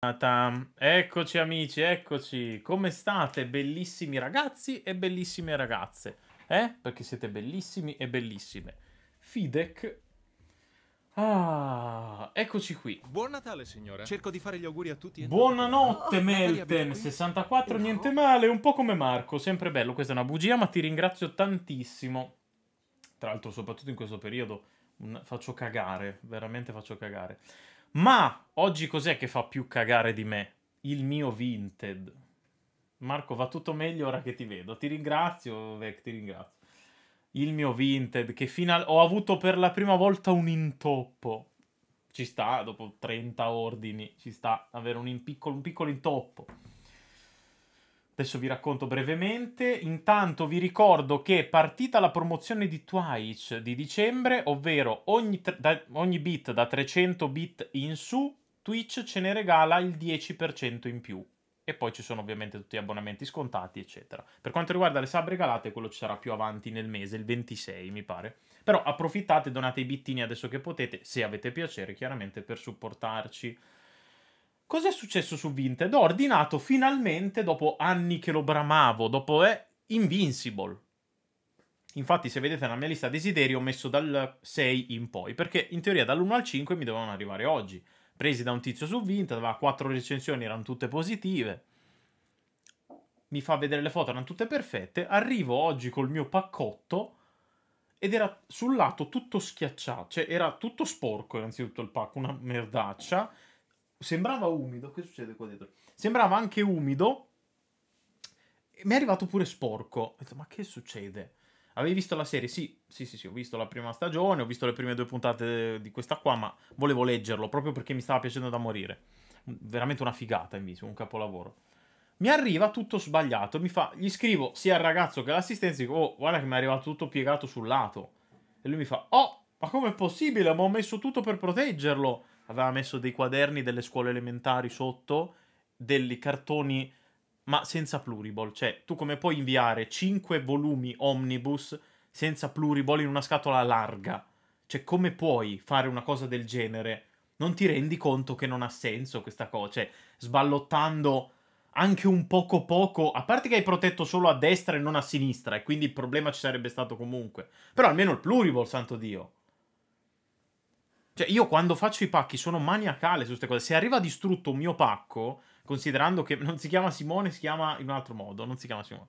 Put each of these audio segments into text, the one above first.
Eccoci amici, eccoci. Come state, bellissimi ragazzi e bellissime ragazze? Perché siete bellissimi e bellissime. Fidek. Ah, eccoci qui. Buon Natale, signora. Cerco di fare gli auguri a tutti entro Capodanno. Buonanotte, Natalia abita Melten. qui? 64, niente No. male, un po' come Marco, sempre bello. Questa è una bugia, ma ti ringrazio tantissimo. Tra l'altro, soprattutto in questo periodo, faccio cagare, veramente faccio cagare. Ma oggi cos'è che fa più cagare di me? Il mio Vinted. Marco, va tutto meglio ora che ti vedo. Ti ringrazio, Vec, ti ringrazio. Il mio Vinted, che ho avuto per la prima volta un intoppo. Ci sta, dopo 30 ordini, ci sta avere un piccolo intoppo. Adesso vi racconto brevemente. Intanto vi ricordo che è partita la promozione di Twitch di dicembre, ovvero ogni bit da 300 bit in su, Twitch ce ne regala il 10% in più. E poi ci sono ovviamente tutti gli abbonamenti scontati, eccetera. Per quanto riguarda le sub regalate, quello ci sarà più avanti nel mese, il 26 mi pare. Però approfittate, donate i bittini adesso che potete, se avete piacere, chiaramente, per supportarci. Cos'è successo su Vinted? Ho ordinato finalmente, dopo anni che lo bramavo, dopo Invincible. Infatti, se vedete nella mia lista desideri, ho messo dal 6 in poi, perché in teoria dall'1 al 5 mi dovevano arrivare oggi. Presi da un tizio su Vinted, aveva 4 recensioni, erano tutte positive. Mi fa vedere le foto, erano tutte perfette. Arrivo oggi col mio paccotto ed era sul lato tutto schiacciato, cioè era tutto sporco innanzitutto il pacco, una merdaccia. Sembrava umido, che succede qua dietro? Sembrava anche umido e mi è arrivato pure sporco. Ho detto, ma che succede? Avevi visto la serie? Sì, ho visto la prima stagione, ho visto le prime 2 puntate di questa qua, ma volevo leggerlo proprio perché mi stava piacendo da morire. Veramente una figata, un capolavoro. Mi arriva tutto sbagliato, gli scrivo sia al ragazzo che all'assistenza, dico, oh, guarda che mi è arrivato tutto piegato sul lato. E lui mi fa, oh, ma com'è possibile? Ma ho messo tutto per proteggerlo. Aveva messo dei quaderni delle scuole elementari sotto, dei cartoni, ma senza pluriball. Cioè, tu come puoi inviare 5 volumi omnibus senza pluriball in una scatola larga? Cioè, come puoi fare una cosa del genere? Non ti rendi conto che non ha senso questa cosa? Cioè, sballottando anche un poco, a parte che hai protetto solo a destra e non a sinistra, e quindi il problema ci sarebbe stato comunque. Però almeno il pluriball, santo Dio. Cioè, io quando faccio i pacchi sono maniacale su queste cose. Se arriva distrutto un mio pacco, considerando che non si chiama Simone, si chiama in un altro modo, non si chiama Simone.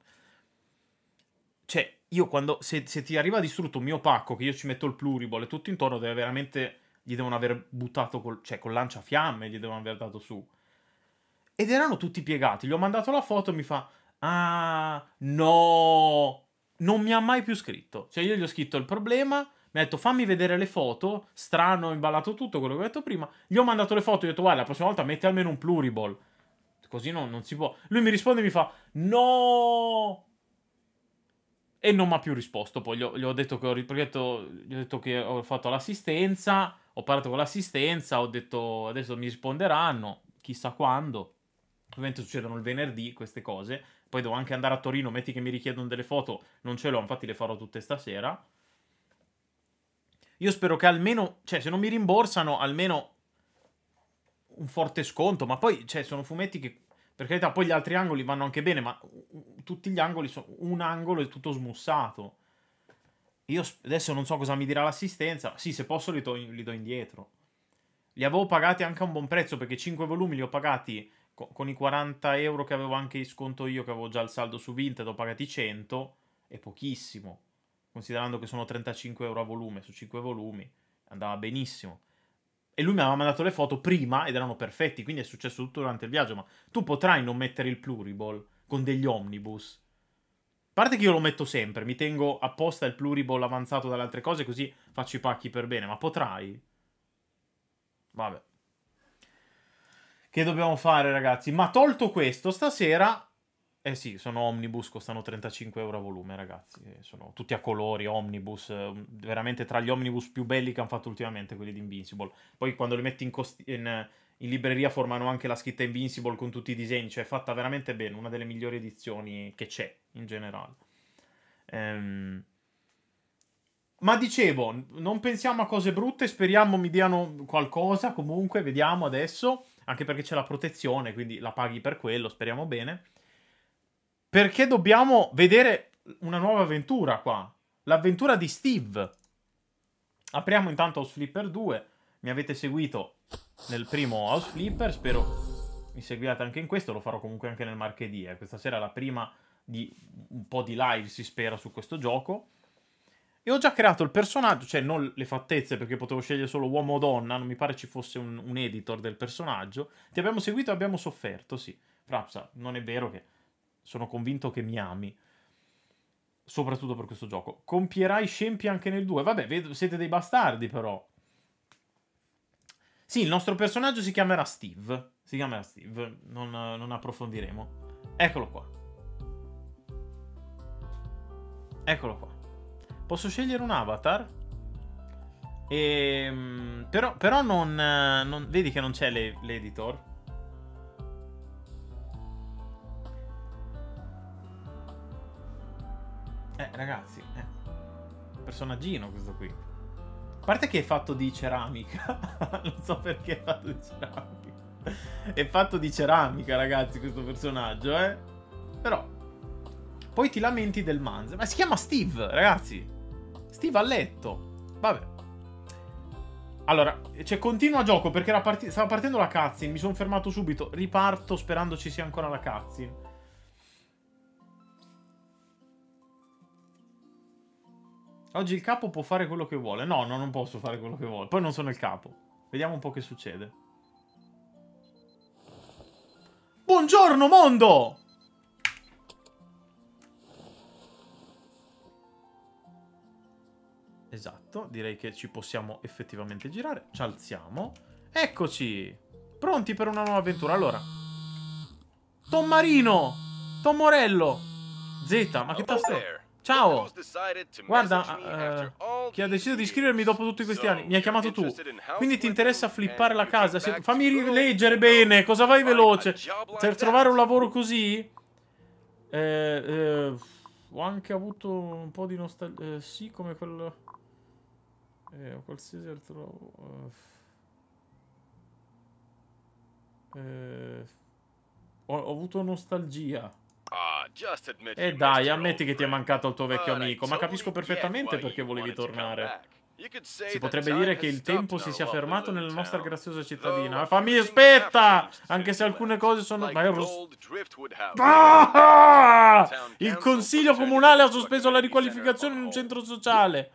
Cioè, io quando... Se ti arriva distrutto un mio pacco, che io ci metto il pluriball e tutto intorno, deve veramente... Gli devono aver buttato col lanciafiamme, gli devono aver dato su. Ed erano tutti piegati. Gli ho mandato la foto e mi fa... Ah, no! Non mi ha mai più scritto. Cioè, io gli ho scritto il problema... Mi ha detto fammi vedere le foto. Strano, ho imballato tutto quello che ho detto prima. Gli ho mandato le foto. Gli ho detto guarda, la prossima volta metti almeno un pluriball. Così non si può. Lui mi risponde e mi fa no. E non mi ha più risposto. Poi gli ho detto che gli ho detto che ho fatto l'assistenza. Ho parlato con l'assistenza. Ho detto adesso mi risponderanno. Chissà quando. Ovviamente succedono il venerdì queste cose. Poi devo anche andare a Torino. Metti che mi richiedono delle foto. Non ce l'ho. Infatti le farò tutte stasera. Io spero che almeno, cioè, se non mi rimborsano, almeno un forte sconto. Ma poi, cioè, sono fumetti che, per carità, poi gli altri angoli vanno anche bene, ma tutti gli angoli sono, un angolo è tutto smussato. Io adesso non so cosa mi dirà l'assistenza. Sì, se posso li do indietro. Li avevo pagati anche a un buon prezzo, perché 5 volumi li ho pagati con i 40 euro che avevo anche in sconto io, che avevo già il saldo su Vinted, ho pagati 100. È pochissimo. Considerando che sono 35 euro a volume su 5 volumi, andava benissimo. E lui mi aveva mandato le foto prima ed erano perfetti, quindi è successo tutto durante il viaggio. Ma tu potrai non mettere il pluriball con degli omnibus? A parte che io lo metto sempre, mi tengo apposta il pluriball avanzato dalle altre cose, così faccio i pacchi per bene. Ma potrai? Vabbè. Che dobbiamo fare, ragazzi? Ma tolto questo, stasera... Eh sì, sono omnibus, costano 35 euro a volume, ragazzi. Sono tutti a colori, omnibus. Veramente tra gli omnibus più belli che hanno fatto ultimamente, quelli di Invincible. Poi quando li metti in libreria formano anche la scritta Invincible con tutti i disegni. Cioè è fatta veramente bene, una delle migliori edizioni che c'è, in generale. Ma dicevo, non pensiamo a cose brutte, speriamo mi diano qualcosa, comunque, vediamo adesso. anche perché c'è la protezione, quindi la paghi per quello, speriamo bene. Perché dobbiamo vedere una nuova avventura qua. L'avventura di Steve. Apriamo intanto House Flipper 2. Mi avete seguito nel primo House Flipper, spero mi seguiate anche in questo, lo farò comunque anche nel martedì. Questa sera è la prima di un po' di live, si spera, su questo gioco. E ho già creato il personaggio, cioè non le fattezze, perché potevo scegliere solo uomo o donna, non mi pare ci fosse un editor del personaggio. Ti abbiamo seguito e abbiamo sofferto, sì. Frapsa, non è vero che sono convinto che mi ami. Soprattutto per questo gioco. Compierai scempi anche nel 2. Vabbè, vedo, siete dei bastardi però. Sì, il nostro personaggio si chiamerà Steve. Si chiamerà Steve. Non approfondiremo. Eccolo qua. Eccolo qua. Posso scegliere un avatar? Però non... Vedi che non c'è l'editor? Ragazzi, personaggino questo qui. A parte che è fatto di ceramica. Non so perché è fatto di ceramica. È fatto di ceramica, ragazzi, questo personaggio, Però poi ti lamenti del manzo. Ma si chiama Steve, ragazzi. Steve a letto. Vabbè. Allora, cioè, continua gioco perché stava partendo la cutscene. Mi sono fermato subito. Riparto sperando ci sia ancora la cutscene. Oggi il capo può fare quello che vuole. No, non posso fare quello che vuole. Poi non sono il capo. Vediamo un po' che succede. Buongiorno, mondo! Esatto, direi che ci possiamo effettivamente girare. Ci alziamo. Eccoci! Pronti per una nuova avventura. Allora. Tom Marino! Tom Morello! Z, ma che tasto? Ciao! Guarda, chi ha deciso di iscrivermi dopo tutti questi anni? Mi ha chiamato tu. Quindi ti interessa flippare la casa? Fammi rileggere bene, cosa vai veloce? Per trovare un lavoro così? Ho anche avuto un po' di nostalgia. Sì, come quello... qualsiasi altro... ho avuto nostalgia. Dai, ammetti che ti è mancato il tuo vecchio amico, ma capisco perfettamente perché volevi tornare. Si potrebbe dire che il tempo si sia fermato nella nostra graziosa cittadina. Fammi aspetta! Anche se alcune cose sono... Ah! Il consiglio comunale ha sospeso la riqualificazione in un centro sociale.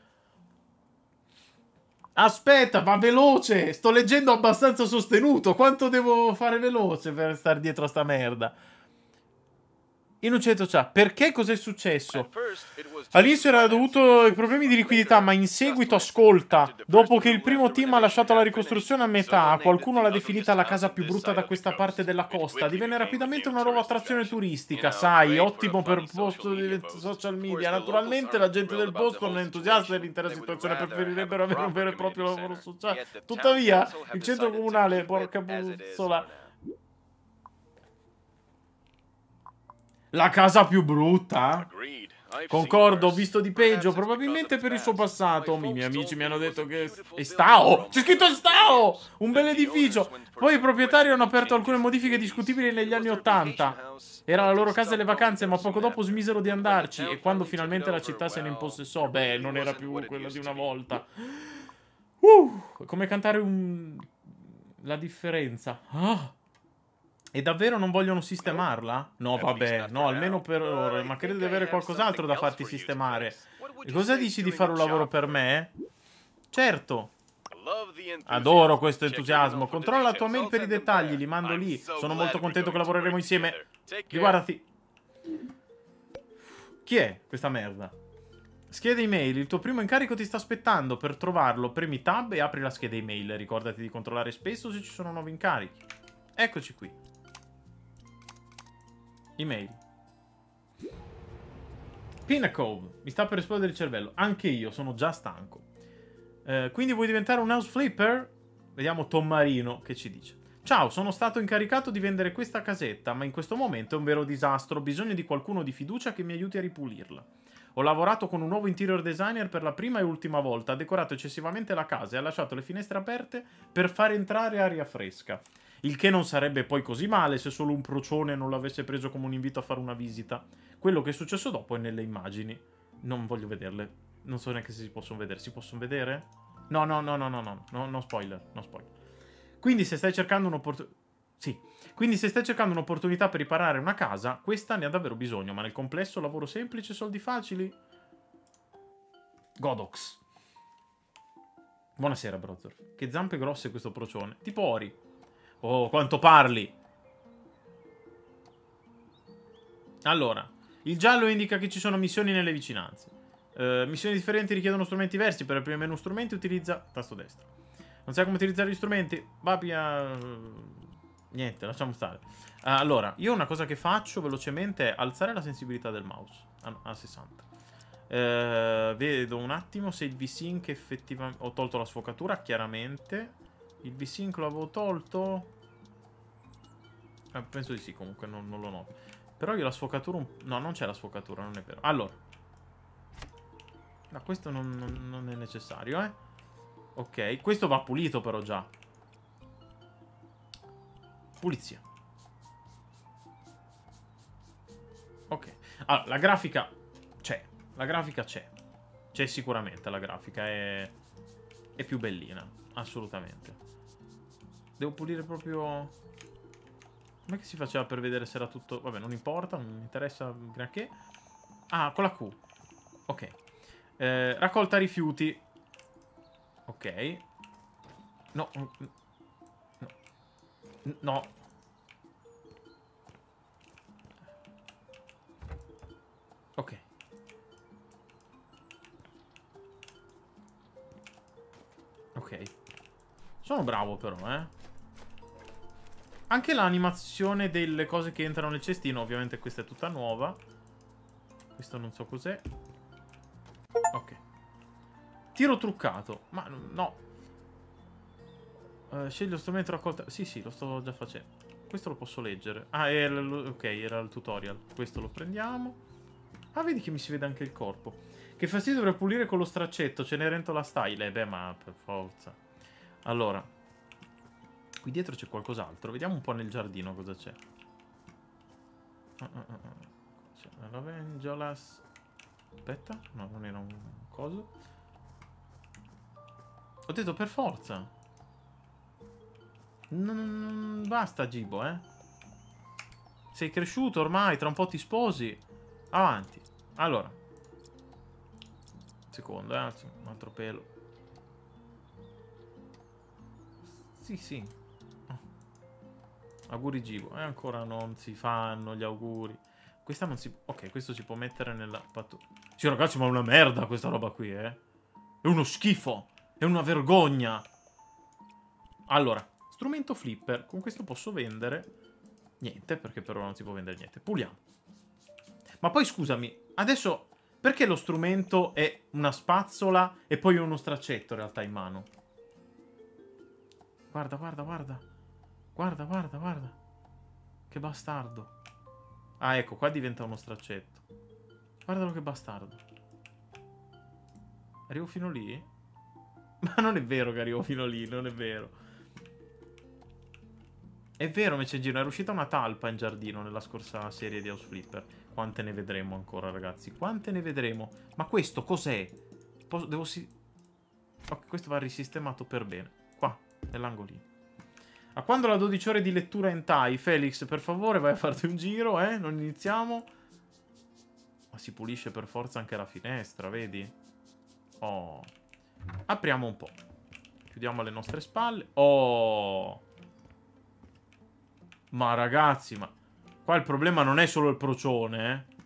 Aspetta, va veloce! Sto leggendo abbastanza sostenuto. Quanto devo fare veloce per star dietro a sta merda? In un centro sociale. Perché cos'è successo? All'inizio era dovuto ai problemi di liquidità, ma in seguito, ascolta, dopo che il primo team ha lasciato la ricostruzione a metà, qualcuno l'ha definita la casa più brutta da questa parte della costa, divenne rapidamente una nuova attrazione turistica, sai, ottimo per posto di social media. Naturalmente la gente del posto non è entusiasta dell'intera situazione, preferirebbero avere un vero e proprio lavoro sociale. Tuttavia, il centro comunale, porca puzzola... La casa più brutta? Concordo, ho visto di peggio, probabilmente per il suo passato. I miei amici mi hanno detto che... È Stao! C'è scritto Stao! Un bel edificio! Poi i proprietari hanno aperto alcune modifiche discutibili negli anni '80. Era la loro casa delle vacanze, ma poco dopo smisero di andarci. E quando finalmente la città se ne impossessò, beh, non era più quella di una volta. Come cantare la differenza. E davvero non vogliono sistemarla? No, vabbè, no, almeno per ora. Ma credo di avere qualcos'altro da farti sistemare. E cosa dici di fare un lavoro per me? Certo. Adoro questo entusiasmo. Controlla la tua mail per i dettagli, li mando lì. Sono molto contento che lavoreremo insieme. Riguardati. Chi è questa merda? Scheda email, il tuo primo incarico ti sta aspettando. Per trovarlo, premi tab e apri la scheda email. Ricordati di controllare spesso se ci sono nuovi incarichi. Eccoci qui. Email. Pinnacle. Mi sta per esplodere il cervello. Anche io, sono già stanco. Quindi vuoi diventare un house flipper? Vediamo Tom Marino che ci dice. Ciao, sono stato incaricato di vendere questa casetta, ma in questo momento è un vero disastro. Ho bisogno di qualcuno di fiducia che mi aiuti a ripulirla. Ho lavorato con un nuovo interior designer per la prima e ultima volta. Ha decorato eccessivamente la casa e ha lasciato le finestre aperte per far entrare aria fresca. Il che non sarebbe poi così male se solo un procione non l'avesse preso come un invito a fare una visita. Quello che è successo dopo è nelle immagini. Non voglio vederle. Non so neanche se si possono vedere. Si possono vedere? No, no, no, no, no, no, no, no spoiler, no spoiler. Quindi se stai cercando un'opportunità... Sì. Quindi se stai cercando un'opportunità per riparare una casa, questa ne ha davvero bisogno, ma nel complesso lavoro semplice, soldi facili... Godox. Buonasera, brother. Che zampe grosse questo procione. Tipo Ori. Oh, quanto parli! Allora, il giallo indica che ci sono missioni nelle vicinanze. Missioni differenti richiedono strumenti diversi. Per aprire il menu strumenti utilizza tasto destro. Non sai come utilizzare gli strumenti? Babia... Niente, lasciamo stare. Allora, io una cosa che faccio velocemente è alzare la sensibilità del mouse a 60. Vedo un attimo se il V-Sync effettivamente... Ho tolto la sfocatura, chiaramente. Il V-Sync lo avevo tolto... penso di sì, comunque, non lo noto. Però io la sfocatura... No, non c'è la sfocatura, non è vero. Allora. No, questo non è necessario, eh. Ok, questo va pulito però già. Pulizia. Ok. Allora, la grafica c'è. La grafica c'è. C'è sicuramente la grafica. È più bellina. Assolutamente. Devo pulire proprio... Com'è che si faceva per vedere se era tutto... Vabbè, non importa, non mi interessa granché. Ah, con la Q. Ok. Raccolta rifiuti. Ok. No. No. Ok. Ok. Sono bravo però, eh. Anche l'animazione delle cose che entrano nel cestino, ovviamente questa è tutta nuova. Questo non so cos'è. Ok. Tiro truccato. Ma no. Scegli lo strumento raccolta... Sì, lo sto già facendo. Questo lo posso leggere. Ah, ok, era il tutorial. Questo lo prendiamo. Ah, vedi che mi si vede anche il corpo. Che fastidio dovrei pulire con lo straccetto. Cenerentola style. Beh, ma per forza. Allora. Qui dietro c'è qualcos'altro. Vediamo un po' nel giardino cosa c'è. C'è la Lavengolas. Aspetta. No, non era un coso. Ho detto per forza. Basta, Gibo, eh. Sei cresciuto ormai, tra un po' ti sposi. Avanti. Allora. Secondo, un altro pelo. Sì. Oh. Auguri, Gibo. E ancora non si fanno gli auguri. Questa non si... Ok, questo si può mettere nella... Sì, ragazzi, ma è una merda questa roba qui, eh. È uno schifo. È una vergogna. Allora. Strumento flipper. Con questo posso vendere... Niente, perché per ora non si può vendere niente. Puliamo. Ma poi, scusami, adesso... Perché lo strumento è una spazzola e poi uno straccetto, in realtà, in mano? Guarda. Guarda. Che bastardo. Ah, ecco, qua diventa uno straccetto. Guardalo che bastardo. Arrivo fino lì? Ma non è vero che arrivo fino lì, non è vero. È vero, Messengino, era uscita una talpa in giardino nella scorsa serie di House Flipper. Quante ne vedremo ancora, ragazzi? Quante ne vedremo? Ma questo cos'è? Ok, questo va risistemato per bene. Qua, nell'angolino. A quando la 12 ore di lettura hentai? Felix, per favore, vai a farti un giro, eh? Non iniziamo. Ma si pulisce per forza anche la finestra, vedi? Oh. Apriamo un po'. Chiudiamo alle nostre spalle. Oh. Ma ragazzi, ma... Qua il problema non è solo il procione, eh?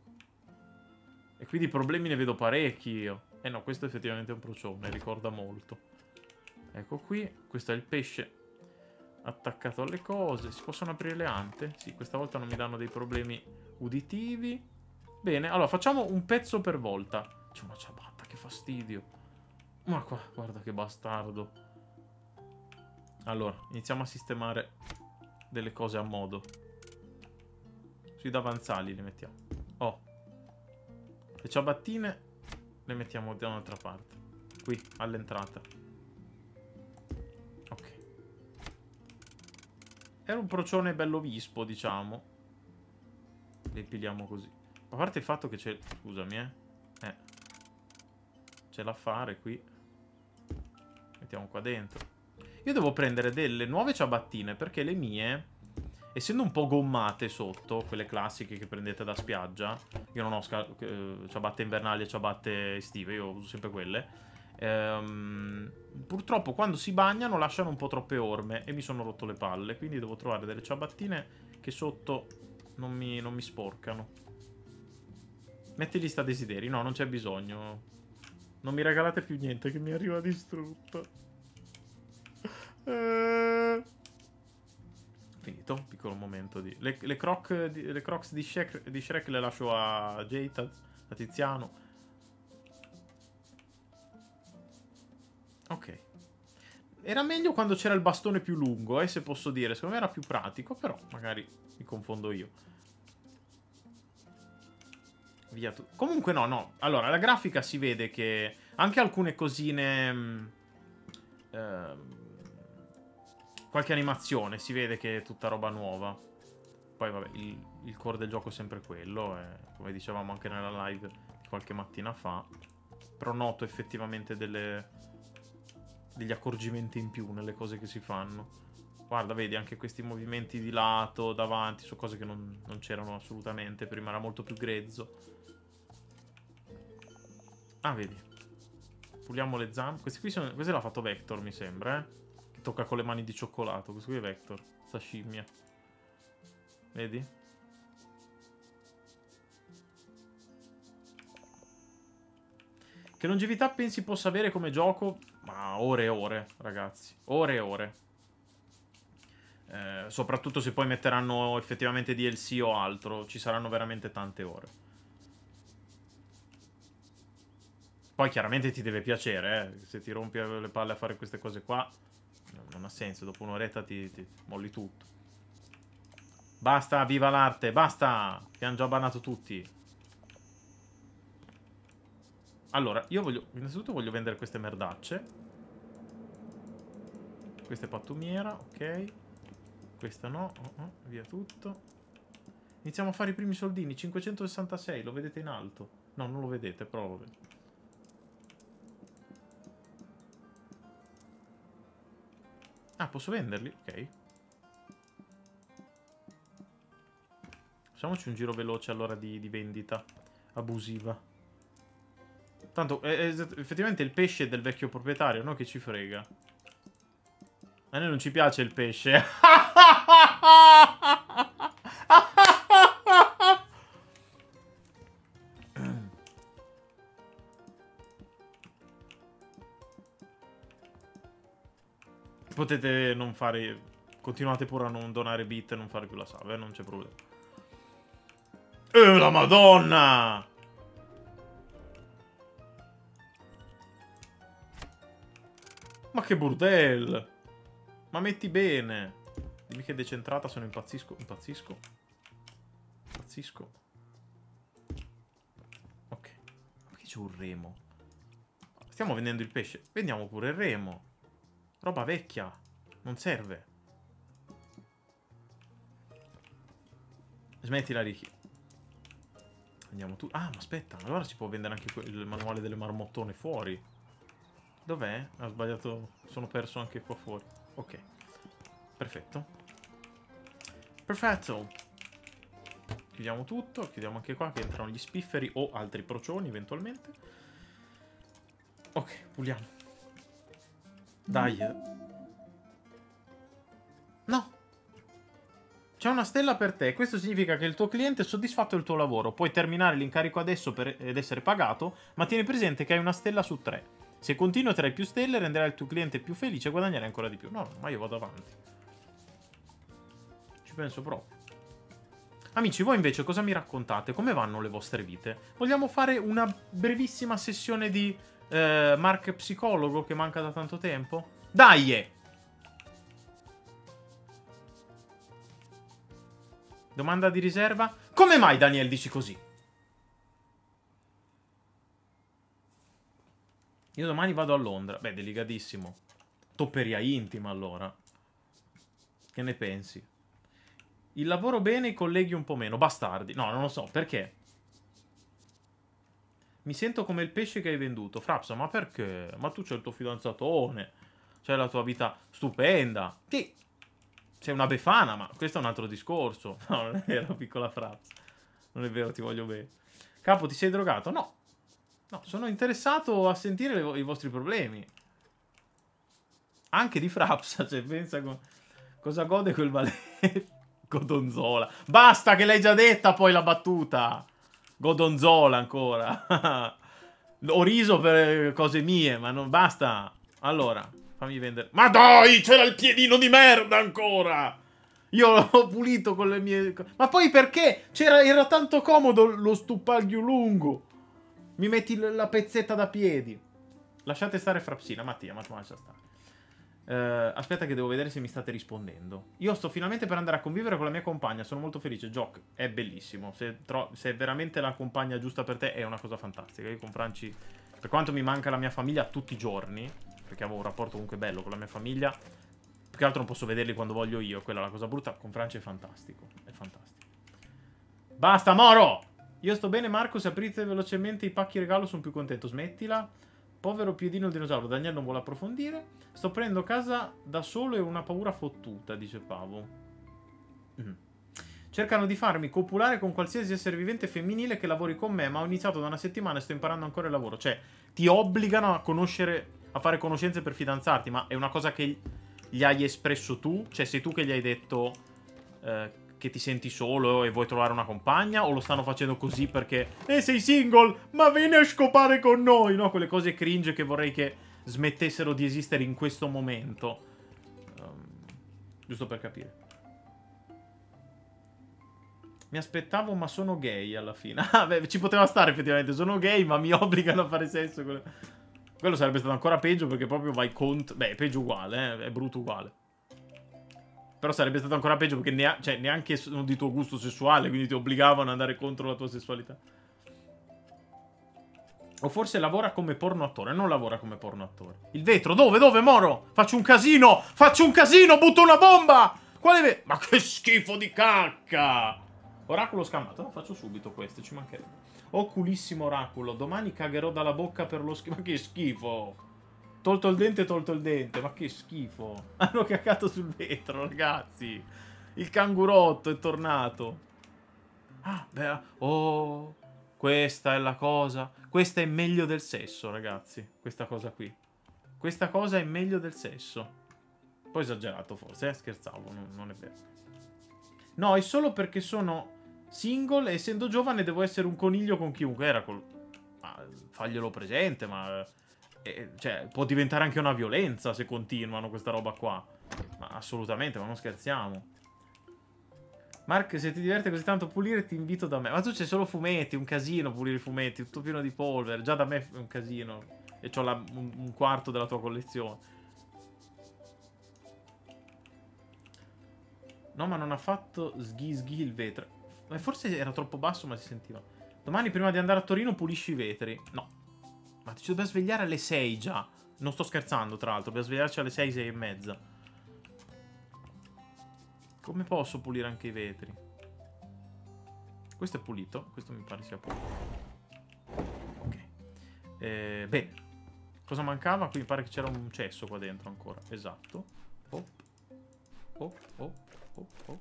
E quindi problemi ne vedo parecchi io. No, questo è effettivamente un procione, ricorda molto. Ecco qui, questo è il pesce attaccato alle cose. Si possono aprire le ante? Sì, questa volta non mi danno dei problemi uditivi. Bene, allora facciamo un pezzo per volta. C'è una ciabatta, che fastidio. Ma qua, guarda che bastardo. Allora, iniziamo a sistemare delle cose a modo. Sui davanzali le mettiamo. Oh. Le ciabattine le mettiamo da un'altra parte. Qui, all'entrata. Ok. Era un procione bello vispo, diciamo. Li piliamo così. A parte il fatto che c'è... Scusami, c'è l'affare qui. Mettiamo qua dentro. Io devo prendere delle nuove ciabattine perché le mie, essendo un po' gommate sotto, quelle classiche che prendete da spiaggia, io non ho ciabatte invernali e ciabatte estive, io uso sempre quelle, purtroppo quando si bagnano lasciano un po' troppe orme e mi sono rotto le palle, quindi devo trovare delle ciabattine che sotto non mi sporcano. Metti lista desideri. No, non c'è bisogno. Non mi regalate più niente che mi arriva distrutto. Finito. Piccolo momento di... Le Crocs di Shrek le lascio a Jade, a Tiziano. Ok. Era meglio quando c'era il bastone più lungo, se posso dire. Secondo me era più pratico, però magari mi confondo io. Via tu. Comunque no. Allora, la grafica si vede che anche alcune cosine... qualche animazione, si vede che è tutta roba nuova. Poi vabbè, il core del gioco è sempre quello, come dicevamo anche nella live qualche mattina fa. Però noto effettivamente degli accorgimenti in più nelle cose che si fanno. Guarda, vedi, anche questi movimenti di lato, davanti, sono cose che non c'erano assolutamente. Prima era molto più grezzo. Ah, vedi. Puliamo le zampe. Questi l'ha fatto Vector, mi sembra, Che tocca con le mani di cioccolato. Questo qui è Vector. Sta scimmia. Vedi? Che longevità pensi possa avere come gioco? Ma ore e ore, ragazzi. Ore e ore. Soprattutto se poi metteranno effettivamente DLC o altro. Ci saranno veramente tante ore. Poi chiaramente ti deve piacere, Se ti rompi le palle a fare queste cose qua, non ha senso. Dopo un'oretta ti molli tutto. Basta, viva l'arte, basta! Ti hanno già bannato tutti. Allora, innanzitutto voglio vendere queste merdacce. Questa è pattumiera, ok. Questa no, via tutto. Iniziamo a fare i primi soldini, 566, lo vedete in alto. No, non lo vedete, però lo vedete. Ah, posso venderli? Ok. Facciamoci un giro veloce allora di vendita abusiva. Tanto, effettivamente il pesce è del vecchio proprietario, no? Che ci frega. A noi non ci piace il pesce. Potete non fare... Continuate pure a non donare bit e non fare più la salve, non c'è problema. La Madonna! Ma che burdel! Ma metti bene! Dimmi che è decentrata, se no impazzisco. Impazzisco. Ok. Ma che c'è un remo? Stiamo vendendo il pesce. Vendiamo pure il remo. Roba vecchia. Non serve. Smettila, Ricky. Andiamo tu. Ah, ma aspetta. Allora si può vendere anche il manuale delle marmottone fuori. Dov'è? Ho sbagliato. Sono perso anche qua fuori. Ok. Perfetto. Perfetto. Chiudiamo tutto. Chiudiamo anche qua che entrano gli spifferi o altri procioni eventualmente. Ok, puliamo. Dai. No. C'è una stella per te. Questo significa che il tuo cliente è soddisfatto del tuo lavoro. Puoi terminare l'incarico adesso ed essere pagato, ma tieni presente che hai una stella su 3. Se continui a ottenere più stelle, renderai il tuo cliente più felice e guadagnerai ancora di più. No, ma io vado avanti. Ci penso proprio. Amici, voi invece cosa mi raccontate? Come vanno le vostre vite? Vogliamo fare una brevissima sessione di Mark Psicologo che manca da tanto tempo? Dai! Domanda di riserva? Come mai, Daniel, dici così? Io domani vado a Londra. Beh, deligatissimo. Topperia intima, allora. Che ne pensi? Il lavoro bene, i colleghi un po' meno. Bastardi. No, non lo so. Perché? Mi sento come il pesce che hai venduto. Frapsa, ma perché? Ma tu c'hai il tuo fidanzatone. C'hai la tua vita stupenda. Sì. Sei una befana, ma questo è un altro discorso. No, non è vero, piccola Frapsa. Non è vero, ti voglio bene. Capo, ti sei drogato? No. No, sono interessato a sentire i vostri problemi. Anche di Frapsa, cioè, pensa cosa gode quel Godonzola. Basta che l'hai già detta poi la battuta. Godonzola ancora. Ho riso per cose mie, ma non basta. Allora, fammi vendere. Ma dai, c'era il piedino di merda ancora. Io l'ho pulito con le mie... Ma poi perché? Era tanto comodo lo stupaglio lungo. Mi metti la pezzetta da piedi. Lasciate stare Frapsina. Mattia, ma tu lascia stare. Aspetta che devo vedere se mi state rispondendo. Io sto finalmente per andare a convivere con la mia compagna. Sono molto felice. Jock è bellissimo. Se è veramente la compagna giusta per te, è una cosa fantastica. Io con Franci, per quanto mi manca la mia famiglia tutti i giorni, perché avevo un rapporto comunque bello con la mia famiglia, più che altro non posso vederli quando voglio io. Quella è la cosa brutta. Con Franci è fantastico. È fantastico. Basta, Moro! Io sto bene, Marco. Se aprite velocemente i pacchi regalo sono più contento. Smettila. Povero piedino il dinosauro. Daniel non vuole approfondire. Sto prendendo casa da solo e una paura fottuta, dice Pavo. Cercano di farmi copulare con qualsiasi essere vivente femminile che lavori con me, ma ho iniziato da una settimana e sto imparando ancora il lavoro. Cioè, ti obbligano a conoscere, a fare conoscenze per fidanzarti, ma è una cosa che gli hai espresso tu? Cioè, sei tu che gli hai detto che ti senti solo e vuoi trovare una compagna? O lo stanno facendo così perché sei single, ma vieni a scopare con noi? No, quelle cose cringe che vorrei che smettessero di esistere in questo momento. Giusto per capire. Mi aspettavo, ma sono gay alla fine. Ah, beh, ci poteva stare effettivamente. Sono gay, ma mi obbligano a fare sesso. Quello sarebbe stato ancora peggio perché proprio vai contro... Beh, è peggio uguale, è brutto uguale. Però sarebbe stato ancora peggio perché neanche sono di tuo gusto sessuale, quindi ti obbligavano ad andare contro la tua sessualità. O forse lavora come porno attore. Non lavora come porno attore. Il vetro, dove? Dove, Moro? Faccio un casino! Faccio un casino! Butto una bomba! Quale Ma che schifo di cacca! Oracolo scamato. No, faccio subito questo, ci mancherebbe. Oculissimo oracolo. Domani cagherò dalla bocca per lo schifo. Ma che schifo! Tolto il dente, tolto il dente. Ma che schifo. Hanno caccato sul vetro, ragazzi. Il cangurotto è tornato. Ah, beh. Oh, questa è la cosa. Questa è meglio del sesso, ragazzi. Questa cosa qui. Questa cosa è meglio del sesso. Un po' esagerato forse, scherzavo, non è vero. No, è solo perché sono single e essendo giovane devo essere un coniglio con chiunque. Era faglielo presente, ma... cioè, può diventare anche una violenza se continuano questa roba qua. Ma assolutamente, ma non scherziamo. Mark, se ti diverte così tanto pulire, ti invito da me. Ma tu c'hai solo fumetti, un casino pulire i fumetti, tutto pieno di polvere. Già da me è un casino. E c'ho un quarto della tua collezione. No, ma non ha fatto sghi il vetro. Ma forse era troppo basso, ma si sentiva. Domani, prima di andare a Torino, pulisci i vetri. No. Ma ci dobbiamo svegliare alle 6 già. Non sto scherzando, tra l'altro. Dobbiamo svegliarci alle 6, 6 e mezza. Come posso pulire anche i vetri? Questo è pulito. Questo mi pare sia pulito. Ok. Bene. Cosa mancava? Qui mi pare che c'era un cesso qua dentro ancora. Esatto. Oh. Oh, oh, oh, oh.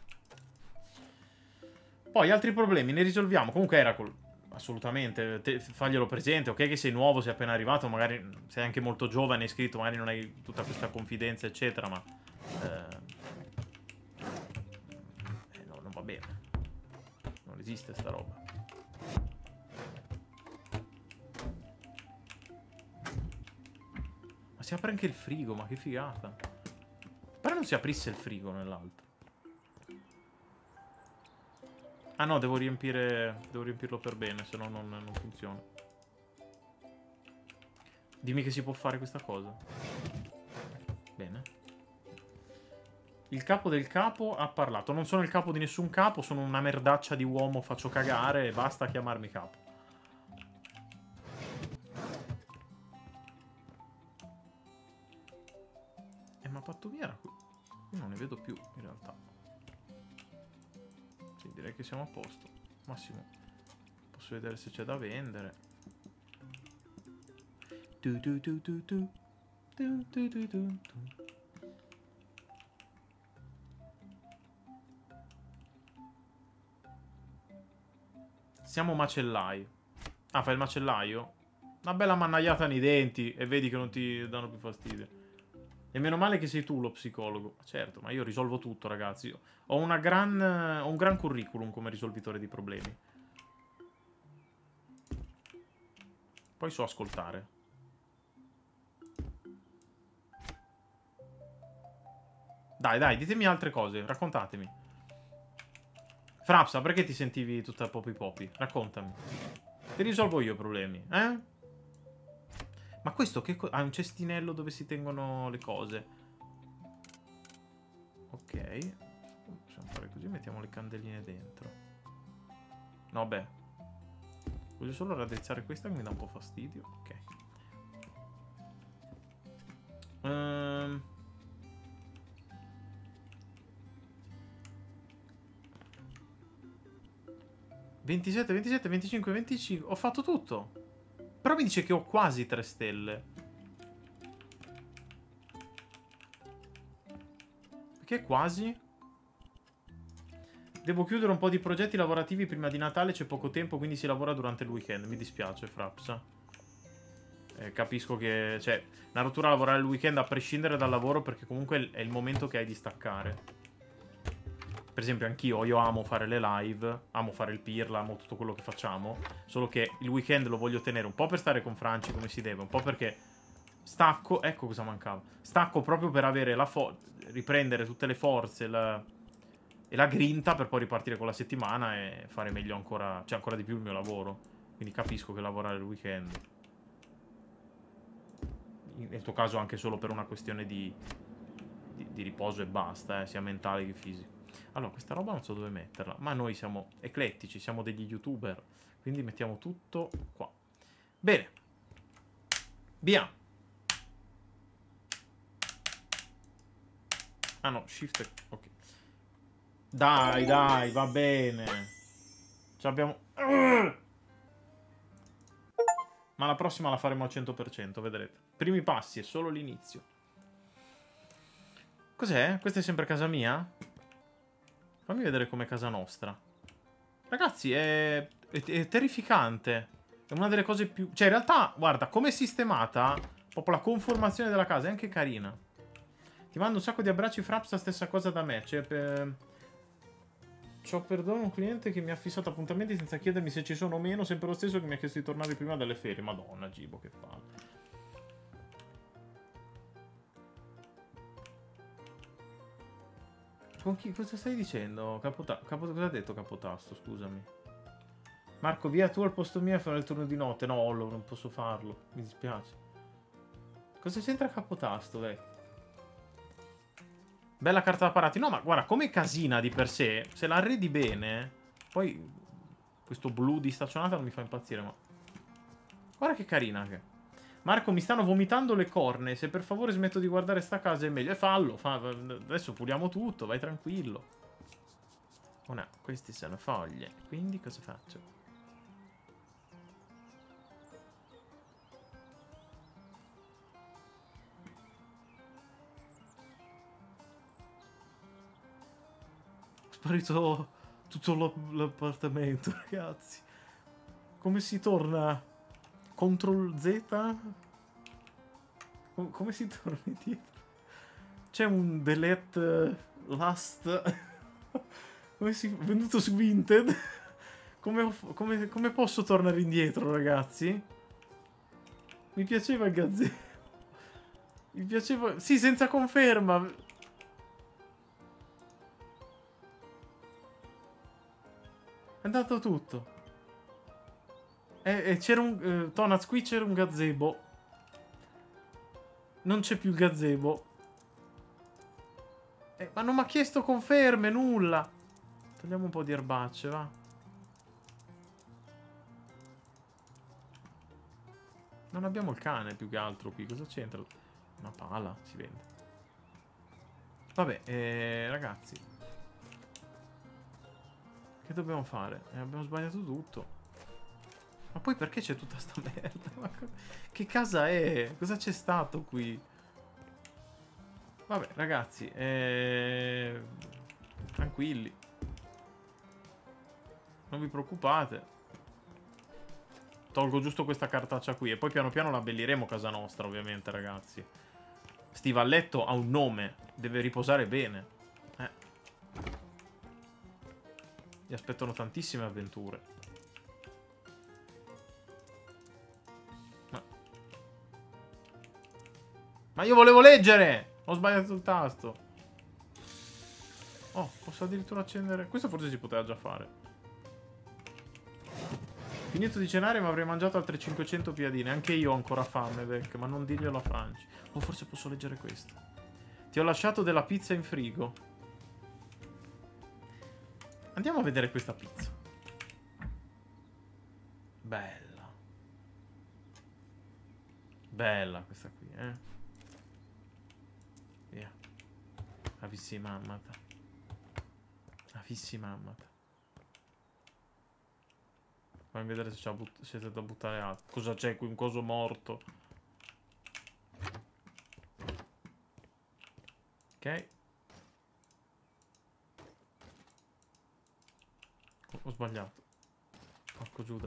Poi altri problemi ne risolviamo. Comunque Eracle, assolutamente, faglielo presente. Ok che sei nuovo, sei appena arrivato, magari sei anche molto giovane, iscritto, magari non hai tutta questa confidenza, eccetera, ma... no, non va bene. Non esiste sta roba. Ma si apre anche il frigo, ma che figata. Però non si aprisse il frigo nell'altro. Ah no, devo riempirlo per bene, se no non funziona. Dimmi che si può fare questa cosa. Bene. Il capo del capo ha parlato. Non sono il capo di nessun capo, sono una merdaccia di uomo, faccio cagare e basta chiamarmi capo. Ma patto via era qui. Io non ne vedo più, in realtà. direi che siamo a posto. Massimo, posso vedere se c'è da vendere. Siamo macellai. Ah, fai il macellaio? Una bella mannagliata nei denti e vedi che non ti danno più fastidio. E meno male che sei tu lo psicologo. Certo, ma io risolvo tutto, ragazzi. Ho un gran curriculum come risolvitore di problemi. Poi so ascoltare. Dai, ditemi altre cose. Raccontatemi. Frapsa, perché ti sentivi tutta popi popi? Raccontami. Ti risolvo io i problemi, eh? Ma questo che ha un cestinello dove si tengono le cose. Ok. Possiamo fare così, mettiamo le candeline dentro. No, beh. Voglio solo raddrizzare questa che mi dà un po' fastidio. Ok. 27, 27, 25, 25. Ho fatto tutto. Però mi dice che ho quasi 3 stelle. Perché quasi? Devo chiudere un po' di progetti lavorativi prima di Natale, c'è poco tempo, quindi si lavora durante il weekend. Mi dispiace, Frapsa. Capisco che... Cioè, una rottura lavorare il weekend a prescindere dal lavoro, perché comunque è il momento che hai di staccare. Per esempio, anch'io, io amo fare le live, amo fare il pirla, amo tutto quello che facciamo. Solo che il weekend lo voglio tenere un po' per stare con Franci come si deve, un po' perché stacco... Ecco cosa mancava. Stacco proprio per avere la riprendere tutte le forze e la grinta per poi ripartire con la settimana e fare meglio ancora, cioè ancora di più il mio lavoro. Quindi capisco che lavorare il weekend, nel tuo caso anche solo per una questione di riposo e basta, sia mentale che fisico. Allora, questa roba non so dove metterla, ma noi siamo eclettici, siamo degli youtuber, quindi mettiamo tutto qua. Bene. Via. Ah no, shift, ok. Dai, va bene. Ce l'abbiamo... Ma la prossima la faremo al 100%, vedrete. Primi passi, è solo l'inizio. Cos'è? Questa è sempre casa mia? Fammi vedere com'è casa nostra. Ragazzi, è terrificante. È una delle cose più... Cioè, in realtà, guarda, come è sistemata, proprio la conformazione della casa è anche carina. Ti mando un sacco di abbracci, Frapsa, stessa cosa da me. Cioè, C'ho perdono un cliente che mi ha fissato appuntamenti senza chiedermi se ci sono o meno, sempre lo stesso che mi ha chiesto di tornare prima dalle ferie. Madonna, Gibo, che palle. Con chi? Cosa stai dicendo? Cosa ha detto Capotasto? Scusami. Marco, via tu al posto mio a fare il turno di notte. No, Ollo, non posso farlo. Mi dispiace. Cosa c'entra Capotasto, vecchio? Bella carta da parati. No, ma guarda, come casina di per sé, se la arredi bene... Poi questo blu di staccionata non mi fa impazzire, ma... Guarda che carina che... Marco, mi stanno vomitando le corne. Se per favore smetto di guardare sta casa è meglio. E fallo. Adesso puliamo tutto. Vai tranquillo. Oh no, queste sono foglie. Quindi cosa faccio? È sparito tutto l'appartamento, ragazzi. Come si torna... Ctrl Z? Come si torna indietro? C'è un delete last. Come si... Venduto su Vinted. Come posso tornare indietro, ragazzi? Mi piaceva il gazebo. Mi piaceva... Sì, senza conferma. È andato tutto. C'era un... Tonaz, qui c'era un gazebo. Non c'è più il gazebo. Ma non mi ha chiesto conferme, nulla. Togliamo un po' di erbacce, va. Non abbiamo il cane più che altro qui. Cosa c'entra? Una pala, si vende. Vabbè, ragazzi. Che dobbiamo fare? Abbiamo sbagliato tutto. Ma poi perché c'è tutta sta merda? Che casa è? Cosa c'è stato qui? Vabbè, ragazzi, tranquilli. Non vi preoccupate. Tolgo giusto questa cartaccia qui. E poi piano piano la abbelliremo casa nostra, ovviamente, ragazzi. Stivalletto ha un nome. Deve riposare bene. Mi aspettano tantissime avventure. Ma io volevo leggere! Ho sbagliato il tasto. Oh, posso addirittura accendere... Questo forse si poteva già fare. Finito di cenare ma avrei mangiato altre 500 piadine. Anche io ho ancora fame, Beck, ma non dirglielo a Franci. Oh, forse posso leggere questo. Ti ho lasciato della pizza in frigo. Andiamo a vedere questa pizza. Bella. Bella questa qui, Via. Avissi mammata. Avissi mammata. Fammi vedere se c'è da buttare altro. Cosa c'è qui? Un coso morto. Ok. Ho sbagliato. Porco Giuda.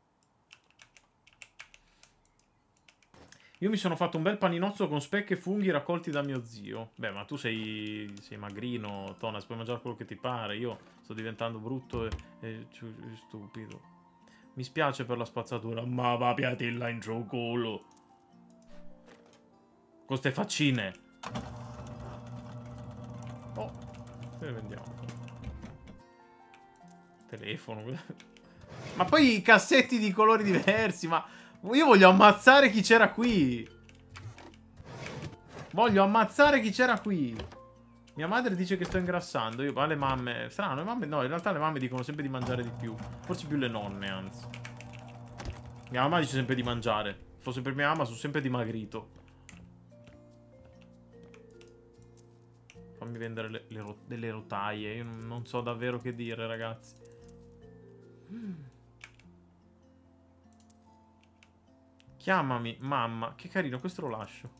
Io mi sono fatto un bel paninozzo con speck e funghi raccolti da mio zio. Beh, ma tu sei magrino, Tonas, puoi mangiare quello che ti pare. Io sto diventando brutto e stupido. Mi spiace per la spazzatura, ma va piatilla in giù culo. Con ste faccine. Oh, se ne vendiamo. Telefono. Ma poi i cassetti di colori diversi, ma... Io voglio ammazzare chi c'era qui. Voglio ammazzare chi c'era qui. Mia madre dice che sto ingrassando. Io, ma le mamme... Strano, le mamme... No, in realtà le mamme dicono sempre di mangiare di più. Forse più le nonne, anzi. Mia mamma dice sempre di mangiare. Fosse per mia mamma sono sempre dimagrito. Fammi vendere delle rotaie. Io non so davvero che dire, ragazzi. Chiamami, mamma. Che carino, questo lo lascio.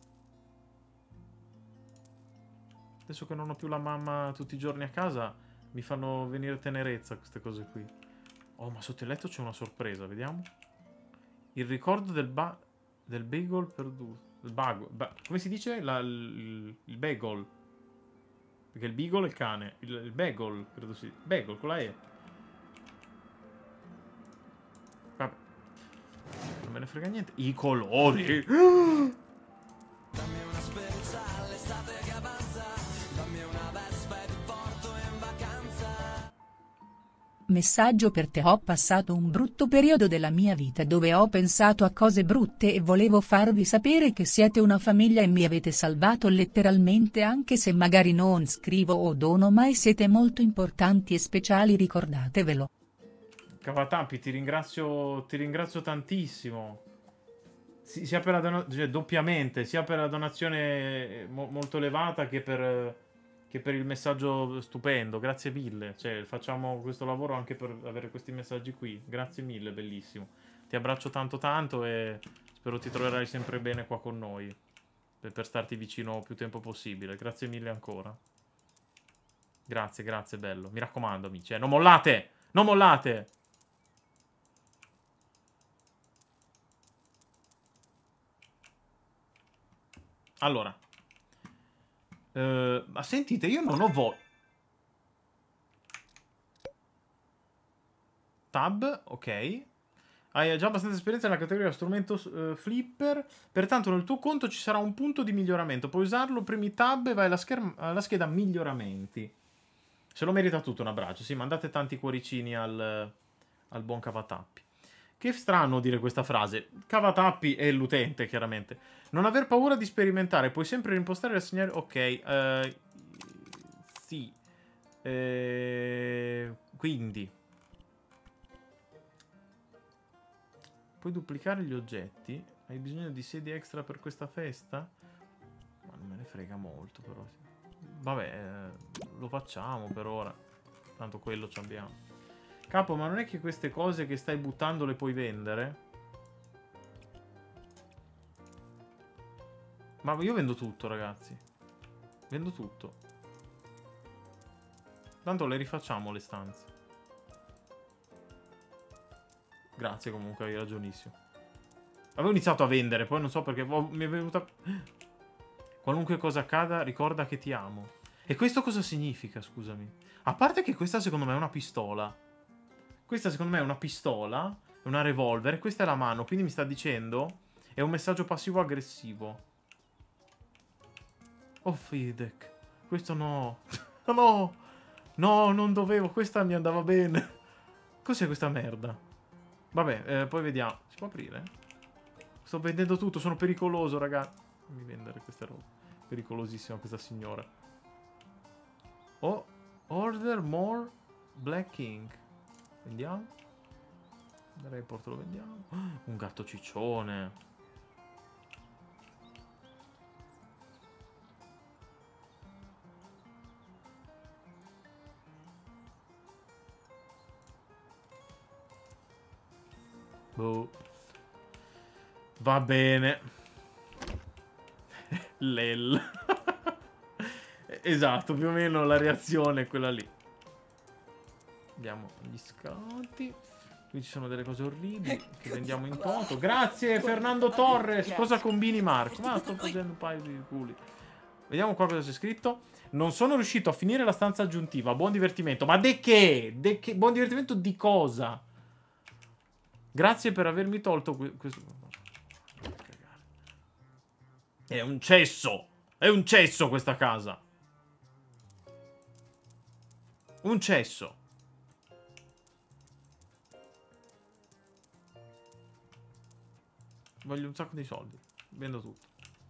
Adesso che non ho più la mamma tutti i giorni a casa, mi fanno venire tenerezza queste cose qui. Oh, ma sotto il letto c'è una sorpresa, vediamo. Il ricordo del bagel perduto. Come si dice? Il bagel. Perché il beagle è il cane. Il bagel, credo si... Bagel, con la E. Vabbè. Non me ne frega niente. I colori. Dammi una speranza all'estate che avanza. Dammi una vespa e ti porto in vacanza. Messaggio per te. Ho passato un brutto periodo della mia vita dove ho pensato a cose brutte e volevo farvi sapere che siete una famiglia e mi avete salvato letteralmente, anche se magari non scrivo o dono mai, siete molto importanti e speciali, ricordatevelo. Cavatappi, ti ringrazio tantissimo. Sia per la cioè, doppiamente, sia per la donazione molto elevata che per il messaggio stupendo. Grazie mille. Cioè, facciamo questo lavoro anche per avere questi messaggi qui. Grazie mille, bellissimo. Ti abbraccio tanto tanto e spero ti troverai sempre bene qua con noi. Per starti vicino più tempo possibile. Grazie mille ancora. Grazie, grazie, bello. Mi raccomando, amici. Non mollate! Non mollate! Allora. Ma sentite, io non ho voglia. Tab, ok. Hai già abbastanza esperienza nella categoria strumento flipper. Pertanto nel tuo conto ci sarà un punto di miglioramento. Puoi usarlo, premi tab e vai alla scheda miglioramenti. Se lo merita tutto un abbraccio. Sì, mandate tanti cuoricini al buon Cavatappi. Che strano dire questa frase. Cavatappi è l'utente, chiaramente. Non aver paura di sperimentare. Puoi sempre reimpostare e assegnare... Ok. Sì. Quindi... Puoi duplicare gli oggetti? Hai bisogno di sedie extra per questa festa? Ma non me ne frega molto, però. Vabbè, lo facciamo per ora. Tanto quello ci abbiamo. Capo, ma non è che queste cose che stai buttando le puoi vendere? Ma io vendo tutto, ragazzi. Vendo tutto. Tanto le rifacciamo le stanze. Grazie comunque, hai ragionissimo. Avevo iniziato a vendere, poi non so perché mi è venuta... Qualunque cosa accada, ricorda che ti amo. E questo cosa significa, scusami? A parte che questa secondo me è una pistola. Questa secondo me è una pistola, è una revolver, e questa è la mano, quindi mi sta dicendo... È un messaggio passivo-aggressivo. Oh, Fidek. Questo no. No! No, non dovevo, questa mi andava bene. Cos'è questa merda? Vabbè, poi vediamo. Si può aprire? Sto vendendo tutto, sono pericoloso, ragazzi. Fammi vendere queste robe. Pericolosissima questa signora. Oh, order more Black King. Vendiamo. Report lo vendiamo. Un gatto ciccione. Boh. Va bene. Lel. Esatto, più o meno la reazione è quella lì. Andiamo agli sconti. Qui ci sono delle cose orribili che vendiamo in toto. Grazie Fernando Torres. Cosa combini, Marco? Ma sto facendo un paio di culi. Vediamo qua cosa c'è scritto. Non sono riuscito a finire la stanza aggiuntiva. Buon divertimento. Ma de che? Buon divertimento di cosa? Grazie per avermi tolto questo. È un cesso. È un cesso questa casa. Un cesso. Voglio un sacco di soldi. Vendo tutto.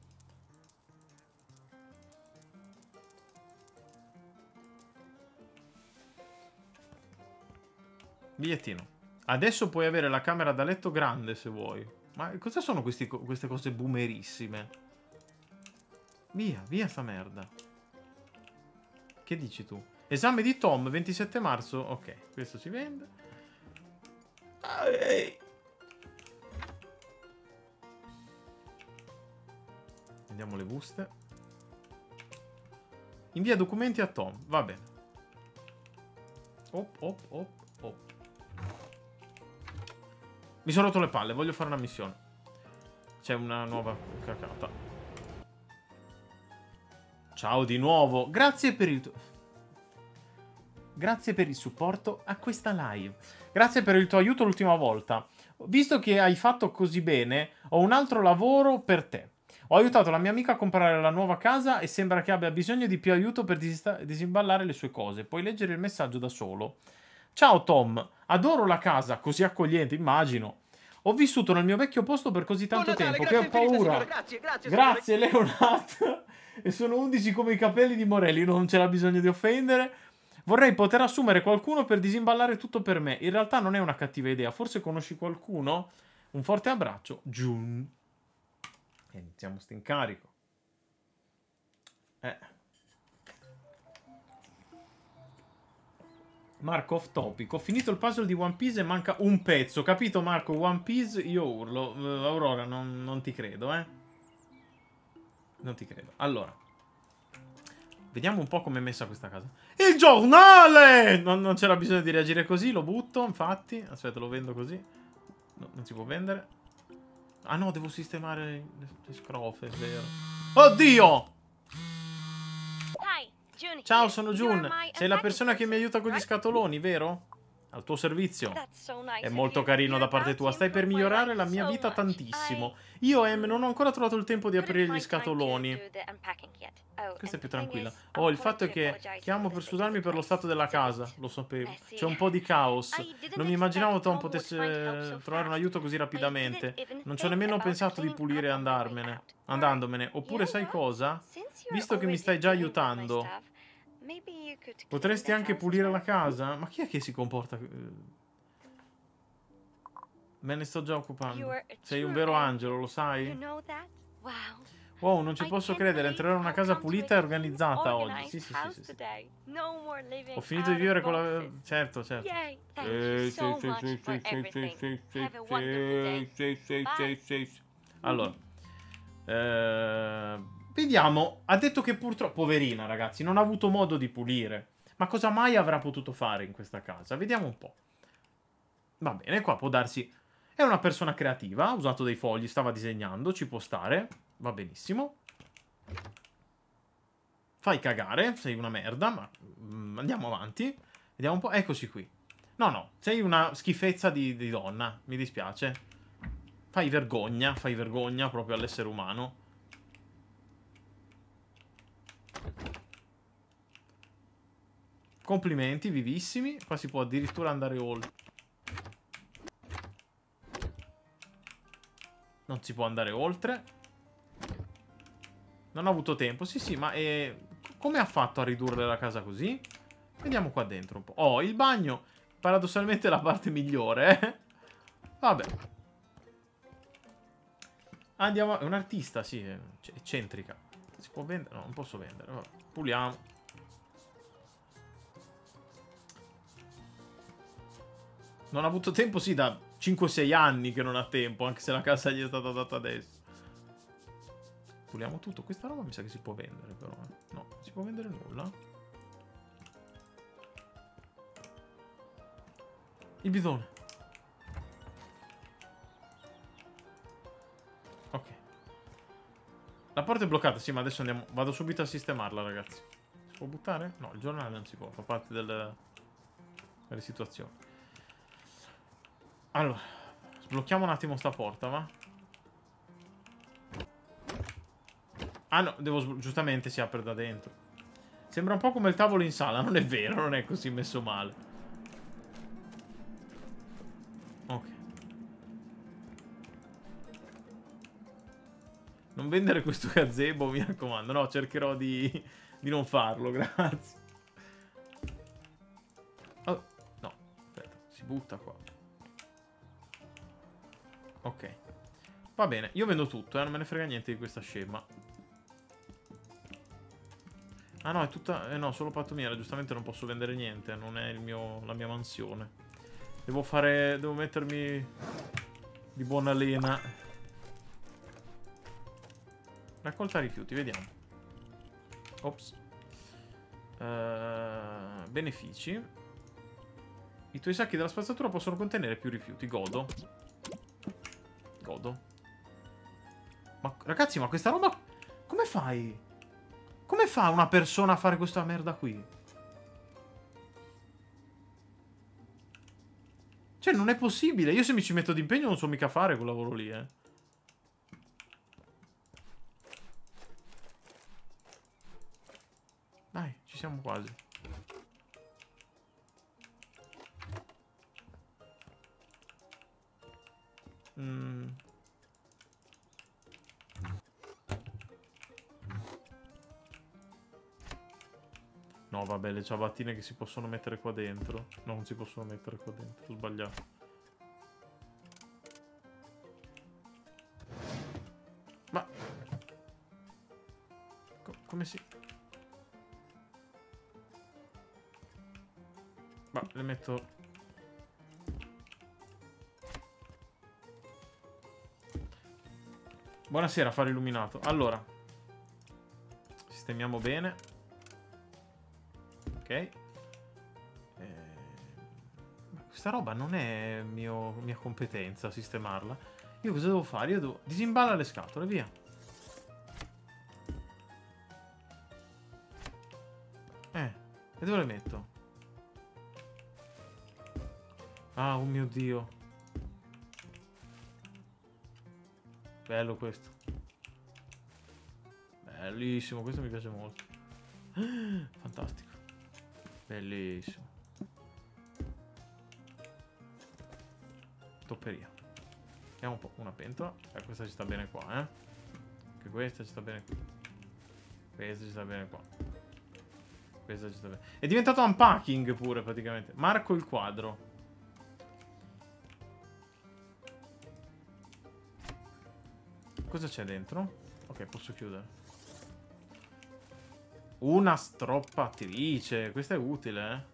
Bigliettino. Adesso puoi avere la camera da letto grande se vuoi. Ma cosa sono queste cose boomerissime? Via, via sta merda. Che dici tu? Esame di Tom, 27 marzo. Ok, questo si vende. Andiamo le buste. Invia documenti a Tom. Va bene. Op, op, op, op. Mi sono rotto le palle, voglio fare una missione. C'è una nuova cacata. Ciao di nuovo. Grazie per il supporto a questa live. Grazie per il tuo aiuto l'ultima volta. Visto che hai fatto così bene, ho un altro lavoro per te. Ho aiutato la mia amica a comprare la nuova casa e sembra che abbia bisogno di più aiuto per disimballare le sue cose. Puoi leggere il messaggio da solo. Ciao Tom, adoro la casa, così accogliente, immagino. Ho vissuto nel mio vecchio posto per così tanto tempo che ho paura. Grazie Leonard. E sono 11 come i capelli di Morelli, non c'era bisogno di offendere. Vorrei poter assumere qualcuno per disimballare tutto per me. In realtà non è una cattiva idea, forse conosci qualcuno? Un forte abbraccio, June. E iniziamo sto incarico. Marco, off topic. Ho finito il puzzle di One Piece e manca un pezzo. Capito, Marco? One Piece, io urlo. Aurora, non ti credo, eh. Non ti credo. Allora. Vediamo un po' com'è messa questa casa. Il giornale! Non c'era bisogno di reagire così. Lo butto, infatti. Aspetta, lo vendo così. No, non si può vendere. Ah no, devo sistemare le scrofe, è vero. Oddio! Ciao, sono June. Sei la persona che mi aiuta con gli scatoloni, vero? Al tuo servizio. È molto carino da parte tua. Stai per migliorare la mia vita tantissimo. Io, Em, non ho ancora trovato il tempo di aprire gli scatoloni. Questa è più tranquilla. Oh, il fatto è che chiamo per scusarmi per lo stato della casa. Lo sapevo. C'è un po' di caos. Non mi immaginavo Tom potesse trovare un aiuto così rapidamente. Non ci ho nemmeno pensato di pulire e andandomene. Oppure sai cosa? Visto che mi stai già aiutando, potresti anche pulire la casa? Ma chi è che si comporta? Me ne sto già occupando. Sei un vero angelo, lo sai? Wow, non ci posso credere, entrerò in una casa pulita e organizzata oggi. Sì, sì, sì, sì. Ho finito di vivere con la... Certo, certo. Allora, vediamo. Ha detto che purtroppo, poverina ragazzi, non ha avuto modo di pulire. Ma cosa mai avrà potuto fare in questa casa? Vediamo un po'. Va bene, qua può darsi... È una persona creativa, ha usato dei fogli, stava disegnando, ci può stare. Va benissimo. Fai cagare, sei una merda, ma andiamo avanti. Vediamo un po'. Eccoci qui. No, no, sei una schifezza di donna, mi dispiace. Fai vergogna proprio all'essere umano. Complimenti, vivissimi. Qua si può addirittura andare oltre. Non si può andare oltre. Non ho avuto tempo. Sì, sì, ma come ha fatto a ridurre la casa così? Vediamo qua dentro un po'. Oh, il bagno, paradossalmente è la parte migliore, eh? Vabbè. Andiamo... È un artista, sì, è eccentrica. Si può vendere? No, non posso vendere. Vabbè. Puliamo. Non ha avuto tempo, sì, da 5-6 anni che non ha tempo, anche se la casa gli è stata data adesso. Puliamo tutto. Questa roba mi sa che si può vendere, però. No, non si può vendere nulla. Il bidone. Ok. La porta è bloccata, sì, ma adesso andiamo... Vado subito a sistemarla, ragazzi. Si può buttare? No, il giornale non si può, fa parte delle situazioni. Allora, sblocchiamo un attimo sta porta, va? Ah no, devo giustamente si apre da dentro. Sembra un po' come il tavolo in sala, non è vero, non è così messo male. Ok. Non vendere questo gazebo, mi raccomando. No, cercherò di non farlo, grazie. Oh, no, aspetta, si butta qua. Ok. Va bene, io vendo tutto, non me ne frega niente di questa scema. Ah no, è tutta... no, solo pattumiera, giustamente non posso vendere niente, non è la mia mansione. Devo fare... devo mettermi di buona lena. Raccolta rifiuti, vediamo. Ops. Benefici. I tuoi sacchi della spazzatura possono contenere più rifiuti, godo. Godo. Ma ragazzi, ma questa roba... come fai? Come fa una persona a fare questa merda qui? Cioè, non è possibile. Io se mi ci metto d'impegno non so mica fare quel lavoro lì, eh. Dai, ci siamo quasi. No, vabbè, le ciabattine che si possono mettere qua dentro. No, non si possono mettere qua dentro. Ho sbagliato. Ma... come si... ma le metto... Buonasera, faro illuminato. Allora. Sistemiamo bene. Ok. Questa roba non è mia competenza sistemarla. Io cosa devo fare? Io devo... Disimballa le scatole, via. E dove le metto? Ah, oh mio Dio. Bello questo. Bellissimo, questo mi piace molto. Fantastico. Bellissimo. Topperia. Vediamo un po'. Una pentola. Questa ci sta bene qua, eh. Anche questa ci sta bene qui. Questa ci sta bene qua. Questa ci sta bene. È diventato unpacking pure praticamente. Marco il quadro. Cosa c'è dentro? Ok, posso chiudere. Una stroppatrice. Questa è utile, eh.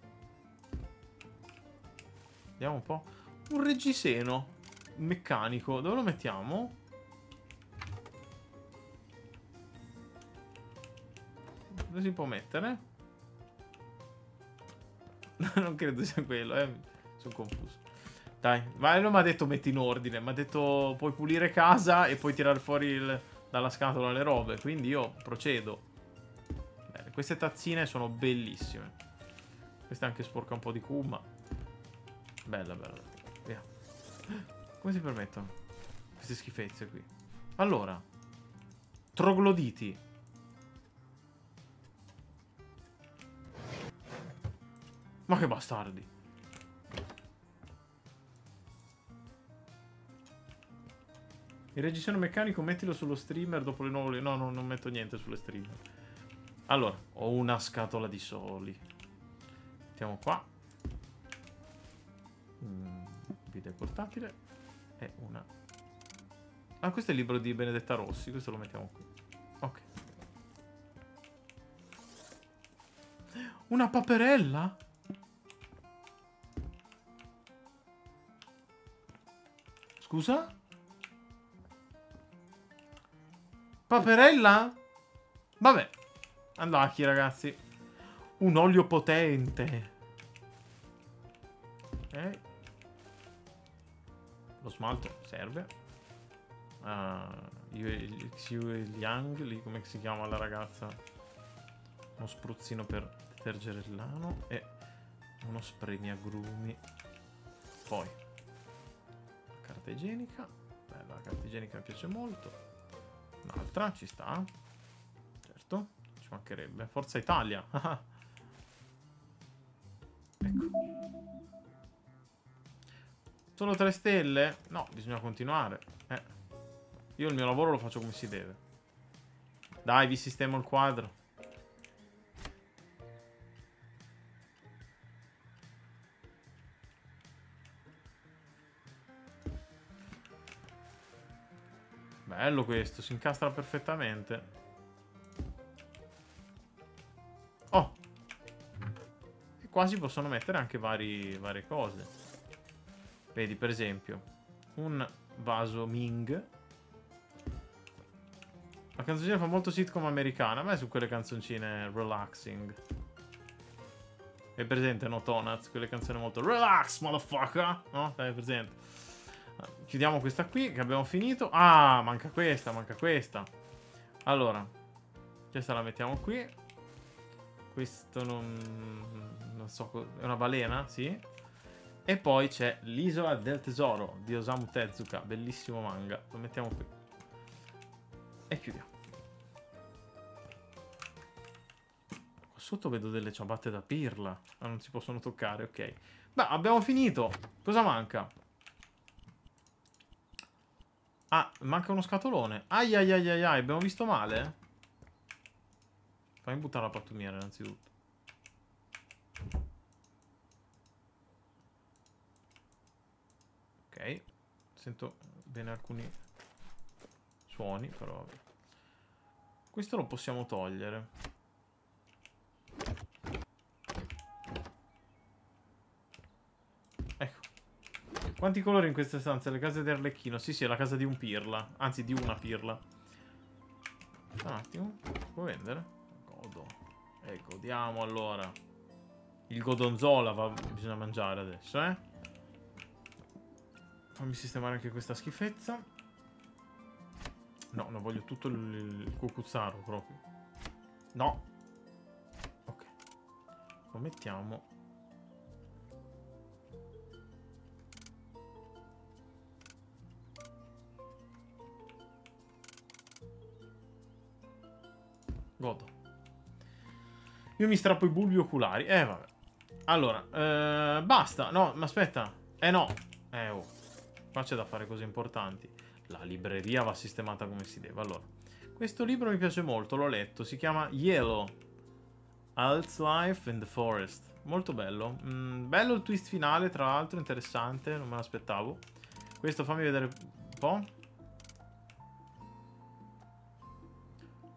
Vediamo un po'. Un reggiseno meccanico. Dove lo mettiamo? Dove si può mettere? Non credo sia quello, sono confuso. Dai, ma non mi ha detto metti in ordine. Mi ha detto puoi pulire casa e puoi tirare fuori dalla scatola le robe. Quindi io procedo. Bene, queste tazzine sono bellissime. Questa anche sporca un po' di kuma. Bella, bella. Via. Come si permettono queste schifezze qui? Allora, trogloditi. Ma che bastardi. Il reggiseno meccanico mettilo sullo streamer dopo le nuove... No, non metto niente sulle streamer. Allora, ho una scatola di soli. Mettiamo qua. Video portatile. E una... Ah, questo è il libro di Benedetta Rossi. Questo lo mettiamo qui. Ok. Una paperella? Scusa? Paperella? Vabbè. Andacchi, ragazzi. Un olio potente. Ok. Lo smalto serve. Xiu Liang, lì come si chiama la ragazza? Uno spruzzino per detergere il lano. E uno spremiagrumi. Poi carta igienica. Bella, la carta igienica mi piace molto. Un'altra, ci sta. Certo, ci mancherebbe. Forza Italia. Ecco. Solo 3 stelle? No, bisogna continuare. Io il mio lavoro lo faccio come si deve. Dai, vi sistemo il quadro. Bello questo, si incastra perfettamente. Oh! E qua si possono mettere anche varie cose. Vedi, per esempio, un vaso Ming. La canzoncina fa molto sitcom americana. Ma è su quelle canzoncine relaxing. È presente, no, Tonaz? Quelle canzoni molto relax, motherfucker. No? Dai, è presente. Chiudiamo questa qui, che abbiamo finito. Ah, manca questa, manca questa. Allora, questa la mettiamo qui. Questo non so, è una balena, sì. E poi c'è l'Isola del Tesoro di Osamu Tezuka, bellissimo manga. Lo mettiamo qui. E chiudiamo. Qua sotto vedo delle ciabatte da pirla. Ma non si possono toccare, ok. Beh, abbiamo finito. Cosa manca? Ah, manca uno scatolone. Ai ai ai ai ai, abbiamo visto male? Fammi buttare la pattumiera innanzitutto. Ok. Sento bene alcuni suoni, però vabbè. Questo lo possiamo togliere. Ecco. Quanti colori in questa stanza? Le case di Arlecchino. Sì, sì, è la casa di un pirla. Anzi, di una pirla. Un attimo. Puoi vendere? Godo. E godiamo allora. Il godonzola bisogna mangiare adesso, eh. Fammi sistemare anche questa schifezza. No, non voglio tutto il cucuzzaro proprio. No. Ok. Lo mettiamo. Godo. Io mi strappo i bulbi oculari. Vabbè. Allora, basta. No, ma aspetta. No. Oh. Qua c'è da fare cose importanti. La libreria va sistemata come si deve. Allora, questo libro mi piace molto, l'ho letto. Si chiama Yellow. Alt's Life in the Forest. Molto bello. Bello il twist finale, tra l'altro, interessante. Non me l'aspettavo. Questo fammi vedere un po'.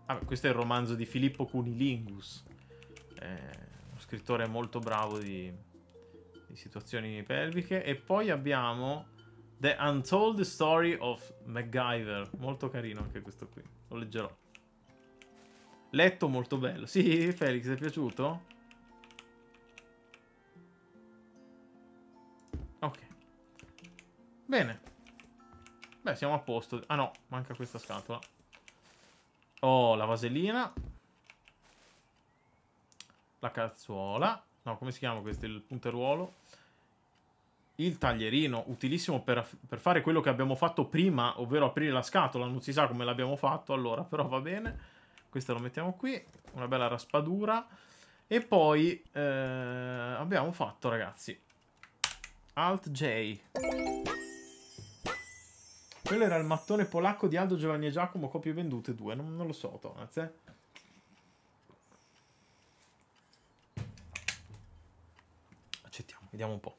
Ah, questo è il romanzo di Filippo Cunilingus. Uno scrittore molto bravo di situazioni pelviche. E poi abbiamo The Untold Story of MacGyver. Molto carino anche questo qui. Lo leggerò. Letto, molto bello. Sì, Felix, ti è piaciuto? Ok. Bene. Beh, siamo a posto. Ah no, manca questa scatola. Oh, la vasellina. La cazzuola. No, come si chiama questo? Il punteruolo. Il taglierino, utilissimo per fare quello che abbiamo fatto prima, ovvero aprire la scatola. Non si sa come l'abbiamo fatto, allora, però va bene. Questo lo mettiamo qui. Una bella raspadura. E poi abbiamo fatto, ragazzi, Alt J. Quello era il mattone polacco di Aldo, Giovanni e Giacomo, copie vendute 2. Non lo so, Tonaz, Accettiamo, vediamo un po'.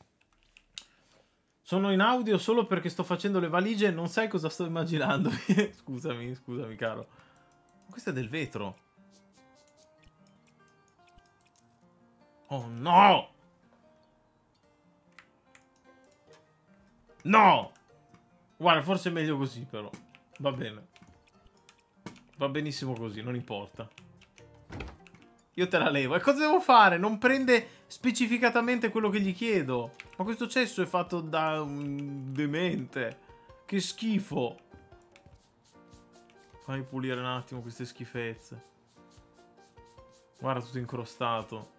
Sono in audio solo perché sto facendo le valigie e non sai cosa sto immaginando. Scusami, caro. Questo è del vetro. Oh no! No! Guarda, forse è meglio così, però. Va bene. Va benissimo così, non importa. Io te la levo. E cosa devo fare? Non prende specificatamente quello che gli chiedo. Ma questo cesso è fatto da un demente. Che schifo. Fammi pulire un attimo queste schifezze. Guarda, tutto incrostato.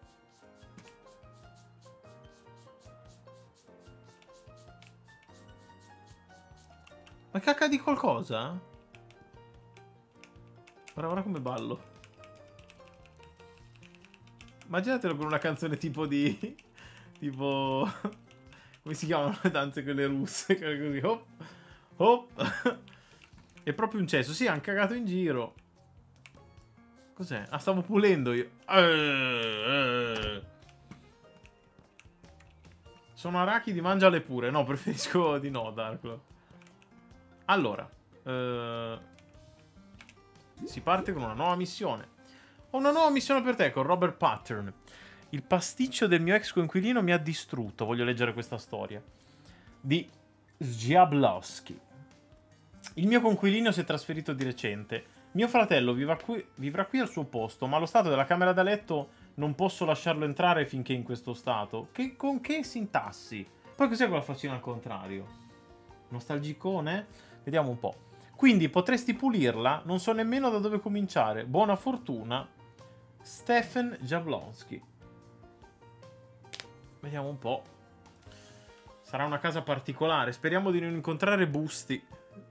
Ma cacca di qualcosa? Guarda come ballo. Immaginatelo con una canzone tipo di... tipo... come si chiamano le danze quelle russe? Così, hop, hop. È proprio un cesso. Sì, hanno cagato in giro. Cos'è? Ah, stavo pulendo io. Sono arachidi, mangiale pure. No, preferisco di no, Darklo. Allora, si parte con una nuova missione. Ho una nuova missione per te con Robert Pattern. Il pasticcio del mio ex coinquilino mi ha distrutto. Voglio leggere questa storia. Di Sjablowski. Il mio coinquilino si è trasferito di recente. Mio fratello vivrà qui al suo posto, ma allo stato della camera da letto non posso lasciarlo entrare finché è in questo stato. Con che sintassi? Poi cos'è quella faccina al contrario? Nostalgicone? Vediamo un po'. Quindi potresti pulirla? Non so nemmeno da dove cominciare. Buona fortuna. Stefan Jablonski. Vediamo un po'. Sarà una casa particolare. Speriamo di non incontrare busti.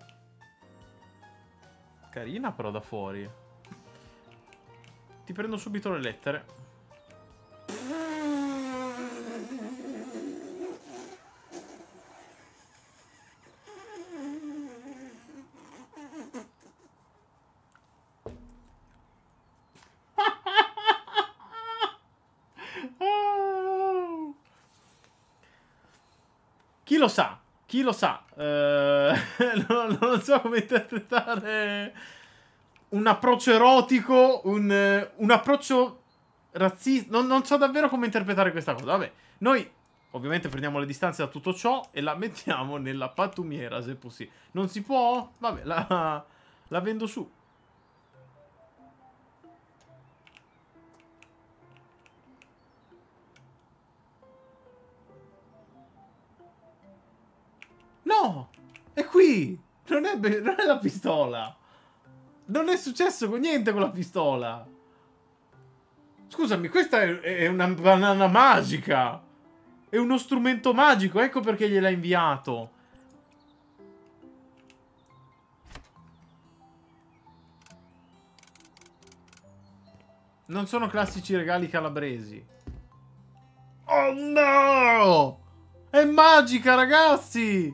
Carina però da fuori. Ti prendo subito le lettere. Chi lo sa? Chi lo sa? Non so come interpretare un approccio erotico, un approccio razzista. Non so davvero come interpretare questa cosa. Vabbè, noi ovviamente prendiamo le distanze da tutto ciò e la mettiamo nella pattumiera, se possibile. Non si può? Vabbè, la vendo su. No! È qui! Non è la pistola! Non è successo niente con la pistola! Scusami, questa è una banana magica! È uno strumento magico, ecco perché gliel'ha inviato! Non sono classici regali calabresi. Oh no! È magica, ragazzi!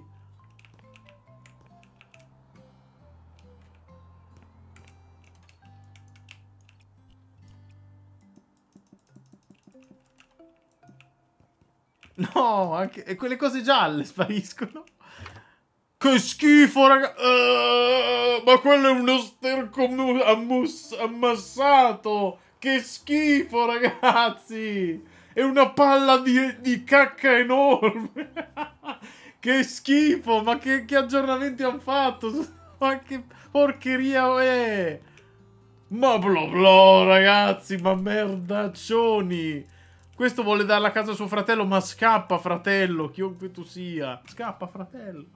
No, anche... e quelle cose gialle spariscono. Che schifo, raga. Ma quello è uno sterco ammassato. Che schifo, ragazzi. È una palla di cacca enorme. Che schifo. Ma che aggiornamenti hanno fatto? Ma che porcheria è. Ma bla bla, ragazzi. Ma merdaccioni. Questo vuole darla a casa a suo fratello. Ma scappa, fratello. Chiunque tu sia. Scappa, fratello.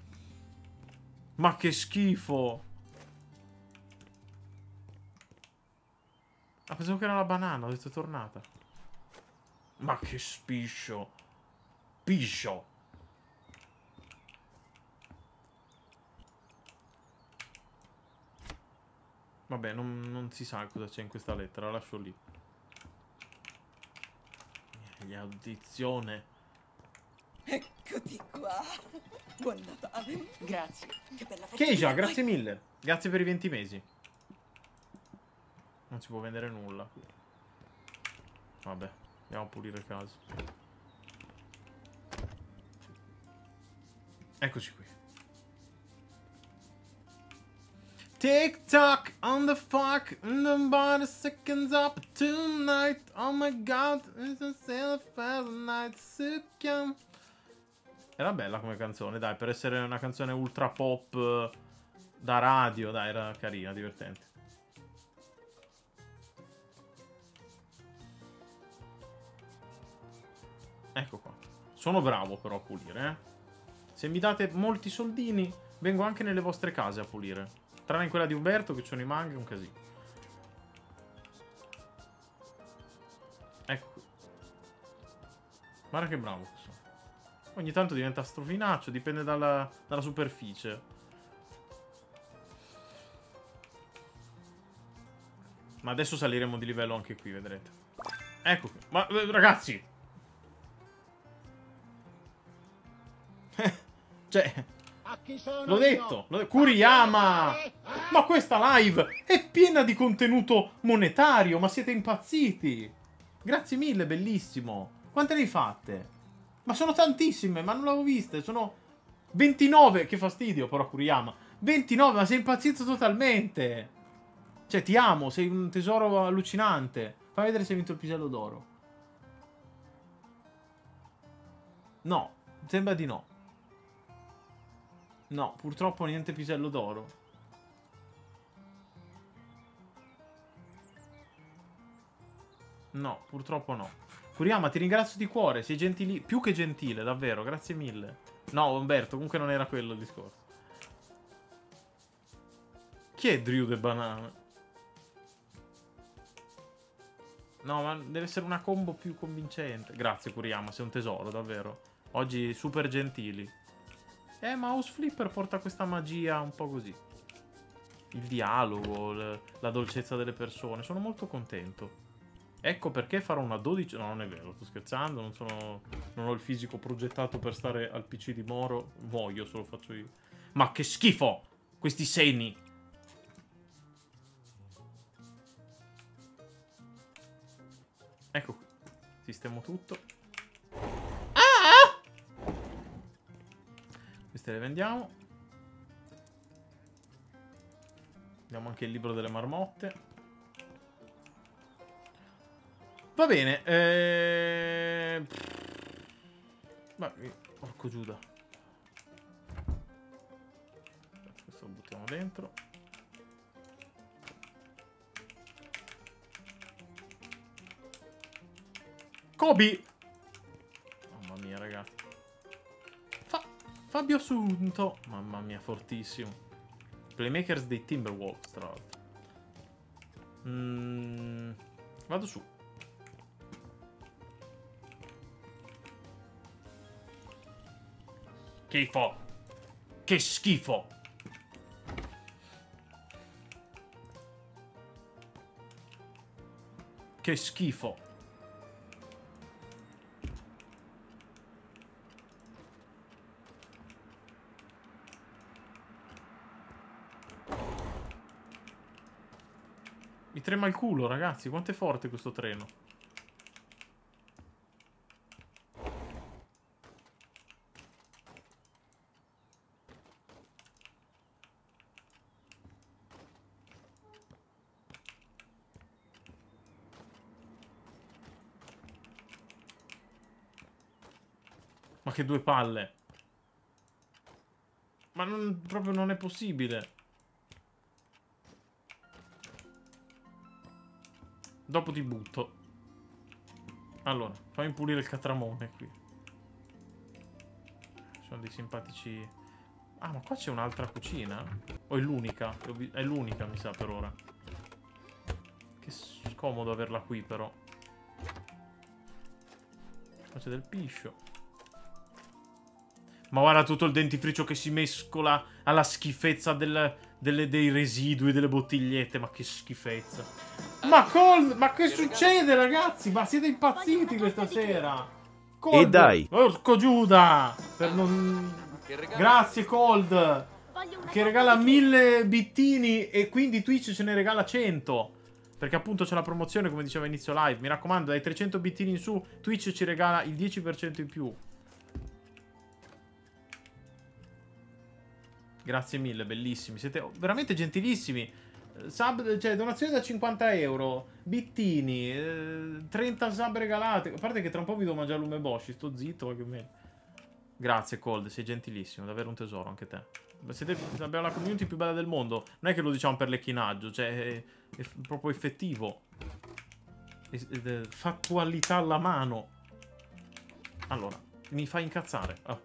Ma che schifo. Ah, pensavo che era la banana. Ho detto è tornata. Ma che spiscio. Piscio. Vabbè, non si sa cosa c'è in questa lettera. La lascio lì. Audizione. Eccoti qua. Buon Natale. Grazie. Che bella festa. Keisha, grazie mille. Grazie per i 20 mesi. Non si può vendere nulla. Vabbè, andiamo a pulire casa. Eccoci qui. TikTok on the fuck, nobody seconds up tonight. Oh my god, it's a sail for the night. Succhiam. Era bella come canzone, dai, per essere una canzone ultra pop da radio, dai, era carina, divertente. Ecco qua. Sono bravo però a pulire, eh. Se mi date molti soldini, vengo anche nelle vostre case a pulire. Tranne in quella di Umberto, che ci sono i manga, è un casino. Ecco qui. Guarda che bravo che sono. Ogni tanto diventa strofinaccio, dipende dalla superficie. Ma adesso saliremo di livello anche qui, vedrete. Ecco qui. Ma ragazzi! Cioè... L'ho detto! Kuriyama! Ma questa live è piena di contenuto monetario, ma siete impazziti! Grazie mille, bellissimo! Quante ne hai fatte? Ma sono tantissime, ma non l'avevo viste, sono 29, che fastidio però Kuriyama. 29, ma sei impazzito totalmente! Cioè, ti amo, sei un tesoro allucinante. Fai vedere se hai vinto il pisello d'oro. No, sembra di no. No, purtroppo niente pisello d'oro. No, purtroppo no. Kuriyama, ti ringrazio di cuore, sei gentili, più che gentile, davvero, grazie mille. No, Umberto, comunque non era quello il discorso. Chi è Drew the Banana? No, ma deve essere una combo più convincente. Grazie, Kuriyama, sei un tesoro, davvero. Oggi super gentili. Ma House Flipper porta questa magia un po' così. Il dialogo, la dolcezza delle persone. Sono molto contento. Ecco perché farò una 12... No, non è vero, sto scherzando. Non ho il fisico progettato per stare al PC di Moro. Muoio se lo faccio io. Ma che schifo! Questi seni! Ecco qui. Sistemo tutto. Queste le vendiamo. Abbiamo anche il libro delle marmotte. Va bene. Porco Giuda. Questo lo buttiamo dentro. Kobe! Mamma mia, ragazzi. Fabio Assunto. Mamma mia, fortissimo. Playmakers dei Timberwolves, tra l'altro. Vado su. Schifo. Che schifo. Che schifo. Mi trema il culo, ragazzi. Quanto è forte questo treno. Ma che 2 palle. Ma proprio non è possibile. Dopo ti butto. Allora, fammi pulire il catramone qui. Sono dei simpatici... Ah, ma qua c'è un'altra cucina? O è l'unica? È l'unica, mi sa, per ora. Che scomodo averla qui, però. Qua c'è del piscio. Ma guarda tutto il dentifricio che si mescola alla schifezza dei residui, delle bottigliette. Ma che schifezza. Ma che succede, ragazzi? Ma siete impazziti questa sera? Cold. E dai. Porco Giuda. Per non... Grazie, Cold. Che regala 1000 bittini e quindi Twitch ce ne regala 100. Perché appunto c'è la promozione, come diceva inizio live. Mi raccomando, dai 300 bittini in su, Twitch ci regala il 10% in più. Grazie mille, bellissimi. Siete veramente gentilissimi. Sub, cioè, donazione da 50 euro. Bittini. 30 sub regalati. A parte che tra un po' vi devo mangiare l'umeboshi. Sto zitto, ma che me. Grazie, Cold. Sei gentilissimo. Davvero un tesoro, anche te. Abbiamo la community più bella del mondo. Non è che lo diciamo per lecchinaggio. Cioè, è proprio effettivo. Fattualità alla mano. Allora, mi fa incazzare. Oh.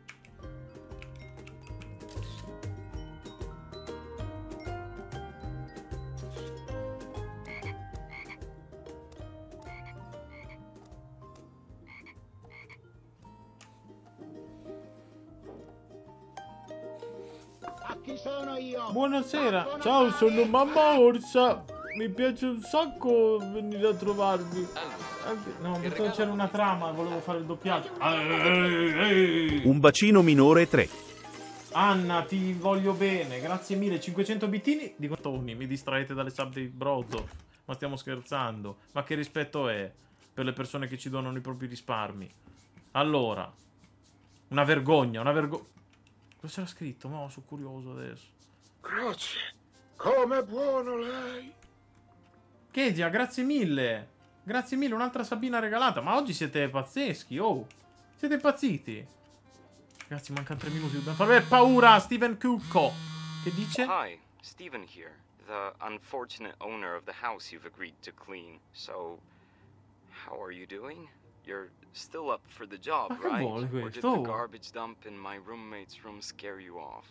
Chi sono io? Buonasera, ciao, sono mamma Orsa. Mi piace un sacco venire a trovarvi. No, perché c'era una trama, volevo fare il doppiaggio. Un bacino minore 3. Anna, ti voglio bene, grazie mille. 500 bittini di contoni, mi distraete dalle sub dei Brozov. Ma stiamo scherzando. Ma che rispetto è per le persone che ci donano i propri risparmi? Allora, una vergogna, una vergogna. Cosa c'era scritto? No, sono curioso adesso. Grazie. Com'è buono lei. Kedia, grazie mille. Grazie mille, un'altra Sabina regalata. Ma oggi siete pazzeschi, oh. Siete impazziti. Ragazzi, mancano 3 minuti. Dobbiamo fare paura. Steven Cucco. Che dice? Hi, Steven here. The unfortunate owner of the house you've agreed to clean. So, how are you doing? You're still up for the job, right? Or did the garbage dump in my roommate's room scare you off?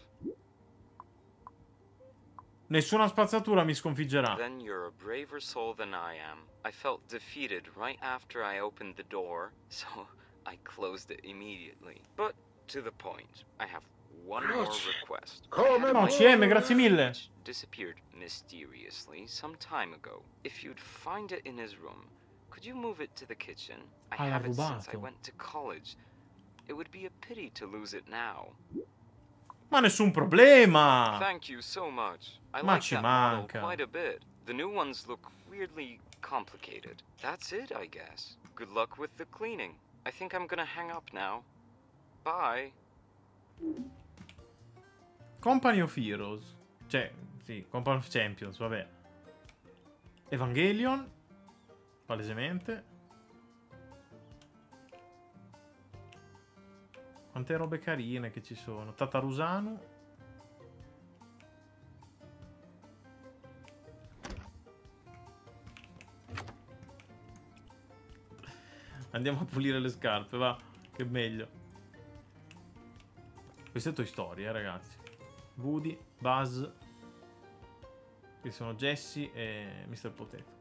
Nessuna spazzatura mi sconfiggerà. Then you're a braver soul than I am. I felt defeated right after I opened the door, so I closed it immediately. But to the point, I have one more request. No, CM, grazie mille. Disappeared mysteriously some time ago. If you'd find it in his room, could you move it to the kitchen? I have it since I went to college. It would be a pity to lose it now. Ma nessun problema. Thank you so much. I like that model quite a bit. The new ones look weirdly complicated. That's it, I guess. Good luck with the cleaning. I think I'm gonna hang up now. Bye. Company of Heroes. Cioè, sì, Company of Champions, vabbè. Evangelion. Palesemente. Quante robe carine che ci sono. Tatarusano. Andiamo a pulire le scarpe, va. Che meglio. Questo è Toy Story, ragazzi. Woody, Buzz. Qui sono Jessie e Mr. Potato.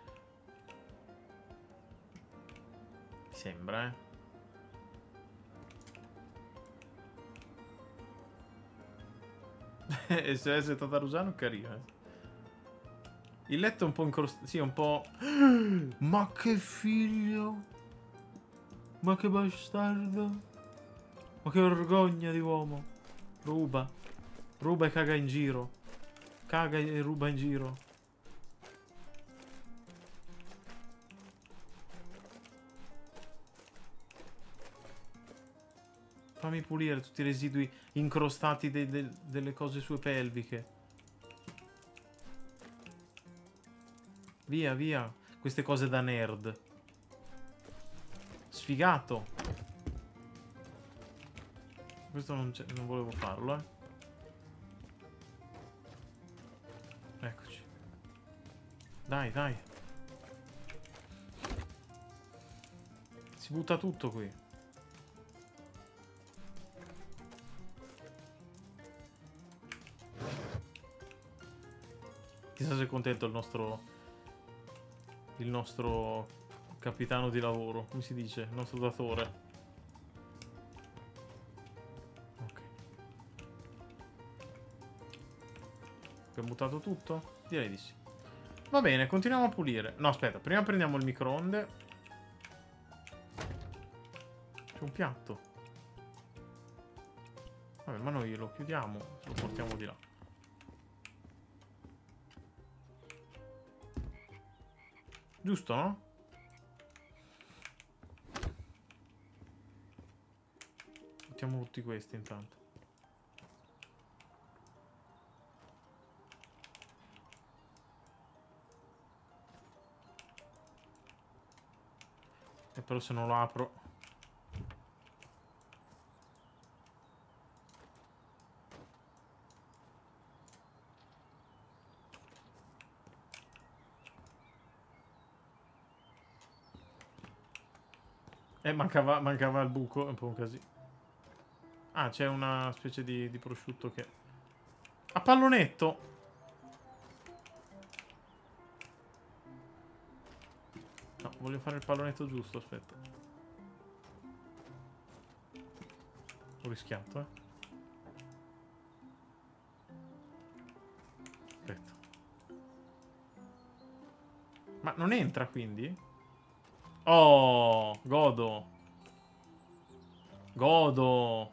Mi sembra, SS Tatarusano carino. Il letto è un po' incrostato. Sì, un po'. Ma che figlio. Ma che bastardo. Ma che vergogna di uomo. Ruba. Ruba e caga in giro. Caga e ruba in giro. Fammi pulire tutti i residui incrostati delle cose sue pelviche. Via, via. Queste cose da nerd. Sfigato. Questo non volevo farlo, eh. Eccoci. Dai, dai. Si butta tutto qui. Chissà se è contento il nostro capitano di lavoro, come si dice? Il nostro datore. Ok. Abbiamo buttato tutto? Direi di sì. Va bene, continuiamo a pulire. No, aspetta, prima prendiamo il microonde. C'è un piatto. Vabbè, ma noi lo chiudiamo, lo portiamo di là. Giusto, no? Mettiamo tutti questi intanto. E però se non lo apro... mancava il buco, è un po' un casino. Ah, c'è una specie di prosciutto che... A pallonetto! No, voglio fare il pallonetto giusto, aspetta. Ho rischiato, eh. Aspetta. Ma non entra, quindi? Oh, godo. Godo.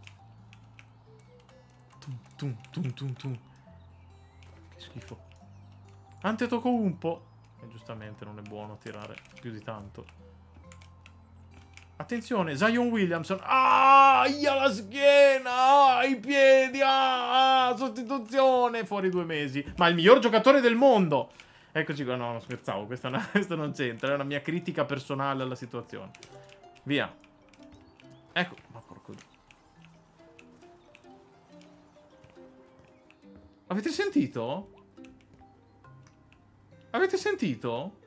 Tum, tum, tum, tum. Che schifo. Antetokounmpo. E giustamente non è buono tirare più di tanto. Attenzione, Zion Williamson. Ah, la schiena. I piedi. Ah, sostituzione. Fuori 2 mesi. Ma il miglior giocatore del mondo. Eccoci qua, no, scherzavo, questa non c'entra, è una mia critica personale alla situazione. Via. Ecco, ma porco Dio. Avete sentito? Avete sentito?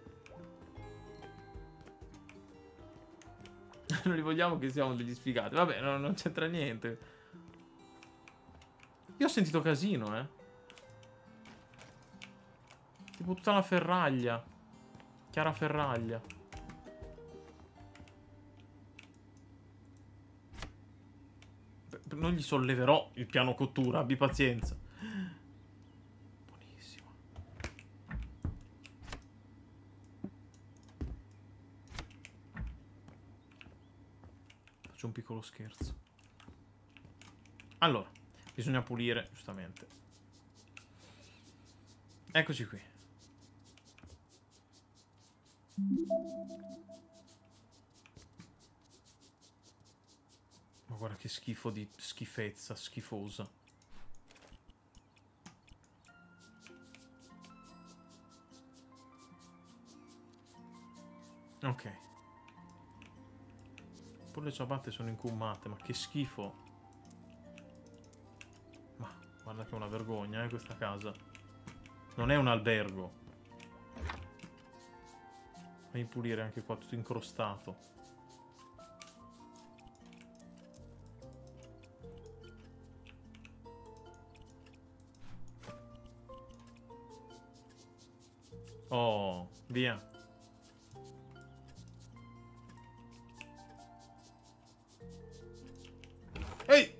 Non li vogliamo che siamo degli sfigati. Vabbè, non c'entra niente. Io ho sentito casino, eh. Tipo tutta la ferraglia. Chiara ferraglia. Non gli solleverò il piano cottura, abbi pazienza. Buonissimo. Faccio un piccolo scherzo. Allora, bisogna pulire, giustamente. Eccoci qui. Ma guarda che schifo di schifezza, schifosa. Ok. Pure le ciabatte sono incumate, ma che schifo. Ma guarda che è una vergogna, questa casa. Non è un albergo. Fammi pulire anche qua, tutto incrostato. Oh, via. Ehi!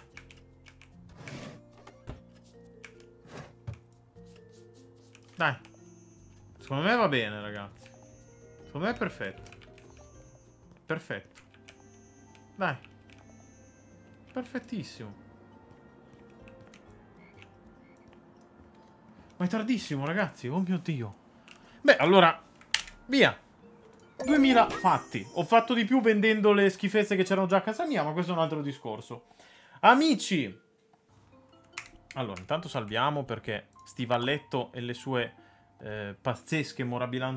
Dai. Secondo me va bene, ragazzi. Secondo me è perfetto. Perfetto. Dai. Perfettissimo. Ma è tardissimo, ragazzi. Oh mio Dio. Beh, allora, via. 2000 fatti. Ho fatto di più vendendo le schifezze che c'erano già a casa mia, ma questo è un altro discorso. Amici. Allora, intanto salviamo perché Stivalletto e le sue pazzesche,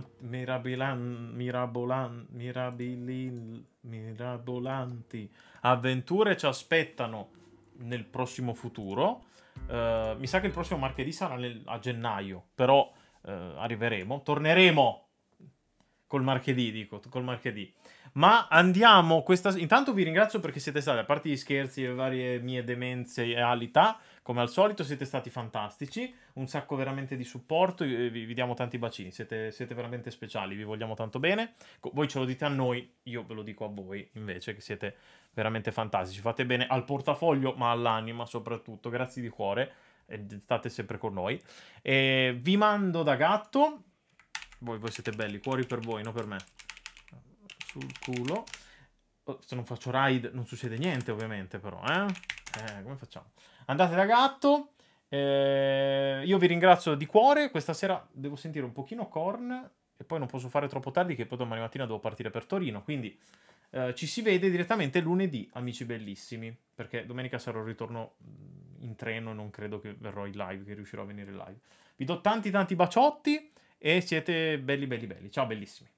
mirabolanti avventure ci aspettano nel prossimo futuro. Mi sa che il prossimo martedì sarà a gennaio, però arriveremo, torneremo col martedì, col martedì. Ma andiamo, intanto vi ringrazio perché siete stati, a parte gli scherzi e le varie mie demenze e alità, come al solito siete stati fantastici, un sacco veramente di supporto, vi diamo tanti bacini, siete veramente speciali, vi vogliamo tanto bene. Voi ce lo dite a noi, io ve lo dico a voi invece, che siete veramente fantastici, fate bene al portafoglio ma all'anima soprattutto, grazie di cuore, e state sempre con noi. E vi mando da gatto, voi siete belli, cuori per voi, non per me. Sul culo. Se non faccio raid non succede niente ovviamente, però come facciamo? Andate da gatto. Io vi ringrazio di cuore. Questa sera devo sentire un pochino Korn e poi non posso fare troppo tardi, che poi domani mattina devo partire per Torino, quindi ci si vede direttamente lunedì, amici bellissimi, perché domenica sarò al ritorno in treno e non credo che verrò in live, che riuscirò a venire in live. Vi do tanti baciotti e siete belli belli belli. Ciao bellissimi.